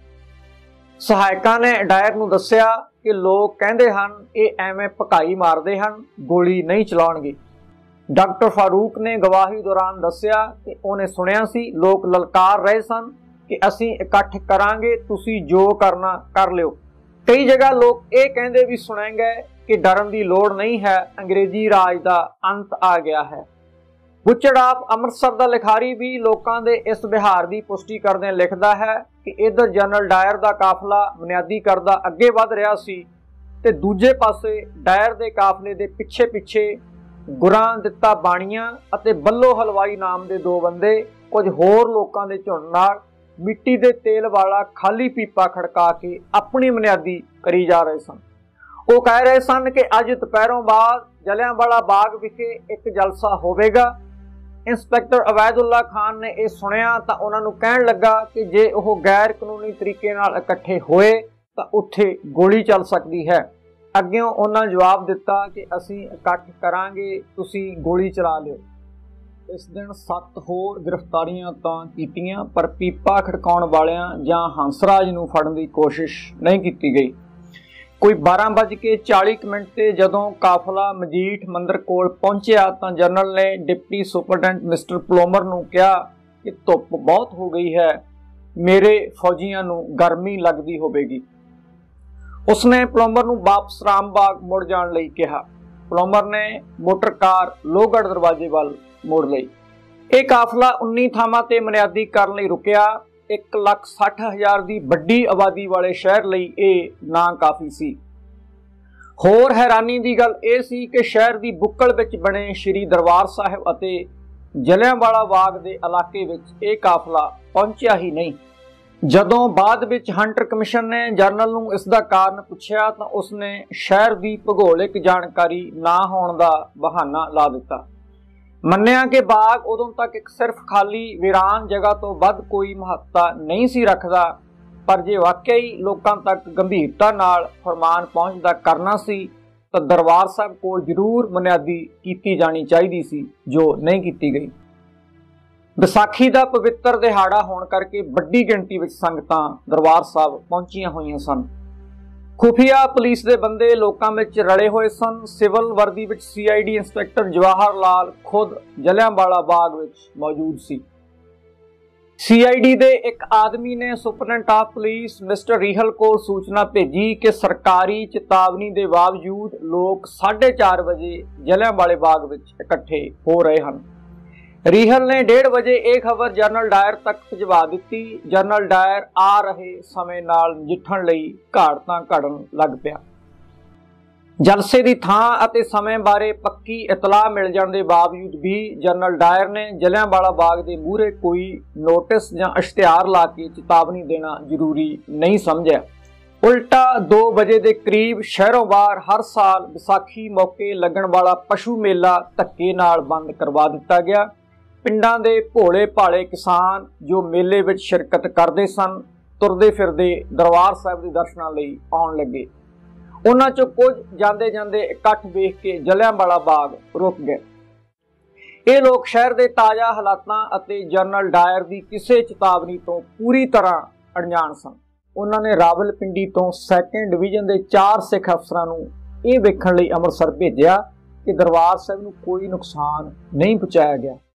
ਸਹਾਇਕਾਂ ਨੇ ਡਾਇਰ ਨੂੰ ਦੱਸਿਆ ਕਿ ਲੋਕ ਕਹਿੰਦੇ ਹਨ ਇਹ ਐਵੇਂ ਭਕਾਈ ਮਾਰਦੇ ਹਨ, ਗੋਲੀ ਨਹੀਂ ਚਲਾਉਣਗੇ। ਡਾਕਟਰ ਫਾਰੂਕ ਨੇ ਗਵਾਹੀ ਦੌਰਾਨ ਦੱਸਿਆ ਕਿ ਉਹਨੇ ਸੁਣਿਆ ਸੀ ਲੋਕ ਲਲਕਾਰ ਰਹੇ ਸਨ ਕਿ ਅਸੀਂ ਇਕੱਠ ਕਰਾਂਗੇ, ਤੁਸੀਂ ਜੋ ਕਰਨਾ ਕਰ ਲਿਓ। ਕਈ ਜਗ੍ਹਾ ਲੋਕ ਇਹ ਕਹਿੰਦੇ ਵੀ ਸੁਣੇ ਗਏ ਕਿ ਡਰਨ ਦੀ ਲੋੜ ਨਹੀਂ ਹੈ, ਅੰਗਰੇਜ਼ੀ ਰਾਜ ਦਾ ਅੰਤ ਆ ਗਿਆ ਹੈ। ਬੁੱਚੜ ਆਫ ਅੰਮ੍ਰਿਤਸਰ ਦਾ ਲਿਖਾਰੀ ਵੀ ਲੋਕਾਂ ਦੇ ਇਸ ਵਿਹਾਰ ਦੀ ਪੁਸ਼ਟੀ ਕਰਦਿਆਂ ਲਿਖਦਾ ਹੈ ਕਿ ਇੱਧਰ ਜਨਰਲ ਡਾਇਰ ਦਾ ਕਾਫਲਾ ਬੁਨਿਆਦੀ ਕਰਦਾ ਅੱਗੇ ਵੱਧ ਰਿਹਾ ਸੀ ਤੇ ਦੂਜੇ ਪਾਸੇ ਡਾਇਰ ਦੇ ਕਾਫਲੇ ਦੇ ਪਿੱਛੇ ਪਿੱਛੇ ਗੁਰਾਂ ਦਿੱਤਾ ਬਾਣੀਆਂ ਅਤੇ ਬੱਲੋ ਹਲਵਾਈ ਨਾਮ ਦੇ ਦੋ ਬੰਦੇ ਕੁਝ ਹੋਰ ਲੋਕਾਂ ਦੇ ਝੁੰਡ ਨਾਲ ਮਿੱਟੀ ਦੇ ਤੇਲ ਵਾਲਾ ਖਾਲੀ ਪੀਪਾ ਖੜਕਾ ਕੇ ਆਪਣੀ ਬੁਨਿਆਦੀ ਕਰੀ ਜਾ ਰਹੇ ਸਨ। ਉਹ ਕਹਿ ਰਹੇ ਸਨ ਕਿ ਅੱਜ ਦੁਪਹਿਰੋਂ ਬਾਅਦ ਜਲਿਆਂਵਾਲਾ ਬਾਗ ਵਿਖੇ ਇੱਕ ਜਲਸਾ ਹੋਵੇਗਾ। ਇੰਸਪੈਕਟਰ ਅਵੈਦੁੱਲਾ ਖਾਨ ਨੇ ਇਹ ਸੁਣਿਆ ਤਾਂ ਉਹਨਾਂ ਨੂੰ ਕਹਿਣ ਲੱਗਾ ਕਿ ਜੇ ਉਹ ਗੈਰ ਕਾਨੂੰਨੀ ਤਰੀਕੇ ਨਾਲ ਇਕੱਠੇ ਹੋਏ ਤਾਂ ਉੱਥੇ ਗੋਲੀ ਚੱਲ ਸਕਦੀ ਹੈ। ਅੱਗਿਓਂ ਉਹਨਾਂ ਜਵਾਬ ਦਿੱਤਾ ਕਿ ਅਸੀਂ ਇਕੱਠ ਕਰਾਂਗੇ, ਤੁਸੀਂ ਗੋਲੀ ਚਲਾ ਲਿਓ। ਇਸ ਦਿਨ ਸੱਤ ਹੋਰ ਗ੍ਰਿਫਤਾਰੀਆਂ ਤਾਂ ਕੀਤੀਆਂ ਪਰ ਪੀਪਾ ਖੜਕਾਉਣ ਵਾਲਿਆਂ ਜਾਂ ਹੰਸਰਾਜ ਨੂੰ ਫੜਨ ਦੀ ਕੋਸ਼ਿਸ਼ ਨਹੀਂ ਕੀਤੀ ਗਈ। ਕੋਈ ਬਾਰਾਂ ਵੱਜ ਕੇ ਚਾਲੀ ਮਿੰਟ ਤੇ ਜਦੋਂ ਕਾਫਲਾ ਮਜੀਠ ਮੰਦਰ ਕੋਲ ਪਹੁੰਚਿਆ ਤਾਂ ਜਨਰਲ ਨੇ ਡਿਪਟੀ ਸੁਪਰਡੈਂਟ ਮਿਸਟਰ ਪਲੋਮਰ ਨੂੰ ਕਿਹਾ ਕਿ ਧੁੱਪ ਬਹੁਤ ਹੋ ਗਈ ਹੈ, ਮੇਰੇ ਫੌਜੀਆਂ ਨੂੰ ਗਰਮੀ ਲੱਗਦੀ ਹੋਵੇਗੀ। ਉਸਨੇ ਪਲੋਮਰ ਨੂੰ ਵਾਪਸ ਰਾਮਬਾਗ ਮੁੜ ਜਾਣ ਲਈ ਕਿਹਾ। ਪਲੋਮਰ ਨੇ ਮੋਟਰ ਕਾਰ ਲੋਹਗੜ੍ਹ ਦਰਵਾਜ਼ੇ ਵੱਲ ਮੋੜ ਲਈ। ਇਹ ਕਾਫਲਾ ਉੱਨੀ ਥਾਵਾਂ ਤੇ ਬੁਨਿਆਦੀ ਕਰਨ ਲਈ ਰੁਕਿਆ। ਇੱਕ ਲੱਖ ਸੱਠ ਹਜ਼ਾਰ ਦੀ ਵੱਡੀ ਆਬਾਦੀ ਵਾਲੇ ਸ਼ਹਿਰ ਲਈ ਇਹ ਨਾ ਕਾਫੀ ਸੀ। ਹੋਰ ਹੈਰਾਨੀ ਦੀ ਗੱਲ ਇਹ ਸੀ ਕਿ ਸ਼ਹਿਰ ਦੀ ਬੁੱਕਲ ਵਿੱਚ ਬਣੇ ਸ਼੍ਰੀ ਦਰਬਾਰ ਸਾਹਿਬ ਅਤੇ ਜਲਿਆਂਵਾਲਾ ਬਾਗ ਦੇ ਇਲਾਕੇ ਵਿੱਚ ਇਹ ਕਾਫਲਾ ਪਹੁੰਚਿਆ ਹੀ ਨਹੀਂ। ਜਦੋਂ ਬਾਅਦ ਵਿੱਚ ਹੰਟਰ ਕਮਿਸ਼ਨ ਨੇ ਜਰਨਲ ਨੂੰ ਇਸ ਦਾ ਕਾਰਨ ਪੁੱਛਿਆ ਤਾਂ ਉਸਨੇ ਸ਼ਹਿਰ ਦੀ ਭੂਗੋਲਿਕ ਜਾਣਕਾਰੀ ਨਾ ਹੋਣ ਦਾ ਬਹਾਨਾ ਲਾ ਦਿੱਤਾ। ਮੰਨਿਆ ਕਿ ਬਾਗ ਉਦੋਂ ਤੱਕ ਇੱਕ ਸਿਰਫ ਖਾਲੀ ਵੀਰਾਨ ਜਗ੍ਹਾ ਤੋਂ ਵੱਧ ਕੋਈ ਮਹੱਤਤਾ ਨਹੀਂ ਸੀ ਰੱਖਦਾ, ਪਰ ਜੇ ਵਾਕਈ ਲੋਕਾਂ ਤੱਕ ਗੰਭੀਰਤਾ ਨਾਲ ਫਰਮਾਨ ਪਹੁੰਚਦਾ ਕਰਨਾ ਸੀ ਤਾਂ ਦਰਬਾਰ ਸਾਹਿਬ ਕੋਲ ਜ਼ਰੂਰ ਬੁਨਿਆਦੀ ਕੀਤੀ ਜਾਣੀ ਚਾਹੀਦੀ ਸੀ, ਜੋ ਨਹੀਂ ਕੀਤੀ ਗਈ। ਵਿਸਾਖੀ ਦਾ ਪਵਿੱਤਰ ਦਿਹਾੜਾ ਹੋਣ ਕਰਕੇ ਵੱਡੀ ਗਿਣਤੀ ਵਿੱਚ ਸੰਗਤਾਂ ਦਰਬਾਰ ਸਾਹਿਬ ਪਹੁੰਚੀਆਂ ਹੋਈਆਂ ਸਨ। ਖੁਫੀਆ ਪੁਲਿਸ ਦੇ ਬੰਦੇ ਲੋਕਾਂ ਵਿੱਚ ਰਲੇ ਹੋਏ ਸਨ। ਸਿਵਲ ਵਰਦੀ ਵਿੱਚ C I D inspector Jawahar Lal ਖੁਦ ਜਲਿਆਂਵਾਲਾ ਬਾਗ ਵਿੱਚ ਮੌਜੂਦ ਸੀ। ਸੀ ਆਈ ਡੀ ਦੇ ਇੱਕ ਆਦਮੀ ਨੇ superintendent of police mister Rehill ਕੋਲ ਸੂਚਨਾ ਭੇਜੀ ਕਿ ਸਰਕਾਰੀ ਚੇਤਾਵਨੀ ਦੇ ਬਾਵਜੂਦ ਲੋਕ ਸਾਢੇ ਚਾਰ ਵਜੇ ਜਲਿਆਂਵਾਲੇ ਬਾਗ ਵਿੱਚ ਇਕੱਠੇ ਹੋ ਰਹੇ ਹਨ। ਰੀਹਲ ਨੇ ਡੇਢ ਵਜੇ ਇਹ ਖਬਰ ਜਨਰਲ ਡਾਇਰ ਤੱਕ ਭਿਜਵਾ ਦਿੱਤੀ। ਜਨਰਲ ਡਾਇਰ ਆ ਰਹੇ ਸਮੇਂ ਨਾਲ ਨਜਿੱਠਣ ਲਈ ਘਾੜਤਾਂ ਘੜਨ ਲੱਗ ਪਿਆ। ਜਲਸੇ ਦੀ ਥਾਂ ਅਤੇ ਸਮੇਂ ਬਾਰੇ ਪੱਕੀ ਇਤਲਾਹ ਮਿਲ ਜਾਣ ਦੇ ਬਾਵਜੂਦ ਵੀ ਜਨਰਲ ਡਾਇਰ ਨੇ ਜਲਿਆਂਵਾਲਾ ਬਾਗ ਦੇ ਮੂਹਰੇ ਕੋਈ ਨੋਟਿਸ ਜਾਂ ਇਸ਼ਤਿਹਾਰ ਲਾ ਕੇ ਚੇਤਾਵਨੀ ਦੇਣਾ ਜ਼ਰੂਰੀ ਨਹੀਂ ਸਮਝਿਆ। ਉਲਟਾ ਦੋ ਵਜੇ ਦੇ ਕਰੀਬ ਸ਼ਹਿਰੋਂ ਬਾਹਰ ਹਰ ਸਾਲ ਵਿਸਾਖੀ ਮੌਕੇ ਲੱਗਣ ਵਾਲਾ ਪਸ਼ੂ ਮੇਲਾ ਧੱਕੇ ਨਾਲ ਬੰਦ ਕਰਵਾ ਦਿੱਤਾ ਗਿਆ। ਪਿੰਡਾਂ ਦੇ ਭੋਲੇ ਭਾਲੇ ਕਿਸਾਨ ਜੋ ਮੇਲੇ ਵਿੱਚ ਸ਼ਿਰਕਤ ਕਰਦੇ ਸਨ, ਤੁਰਦੇ ਫਿਰਦੇ ਦਰਬਾਰ ਸਾਹਿਬ ਦੇ ਦਰਸ਼ਨਾਂ ਲਈ ਆਉਣ ਲੱਗੇ। ਉਹਨਾਂ ਚੋਂ ਕੁਝ ਜਾਂਦੇ ਜਾਂਦੇ ਇਕੱਠ ਵੇਖ ਕੇ ਜਲਿਆਂਵਾਲਾ ਬਾਗ ਰੁਕ ਗਏ। ਇਹ ਲੋਕ ਸ਼ਹਿਰ ਦੇ ਤਾਜ਼ਾ ਹਾਲਾਤਾਂ ਅਤੇ ਜਨਰਲ ਡਾਇਰ ਦੀ ਕਿਸੇ ਚੇਤਾਵਨੀ ਤੋਂ ਪੂਰੀ ਤਰ੍ਹਾਂ ਅਣਜਾਣ ਸਨ। ਉਹਨਾਂ ਨੇ ਰਾਵਲਪਿੰਡੀ ਤੋਂ ਸੈਕੰਡ ਡਿਵੀਜ਼ਨ ਦੇ ਚਾਰ ਸਿੱਖ ਅਫਸਰਾਂ ਨੂੰ ਇਹ ਵੇਖਣ ਲਈ ਅੰਮ੍ਰਿਤਸਰ ਭੇਜਿਆ ਕਿ ਦਰਬਾਰ ਸਾਹਿਬ ਨੂੰ ਕੋਈ ਨੁਕਸਾਨ ਨਹੀਂ ਪਹੁੰਚਾਇਆ ਗਿਆ।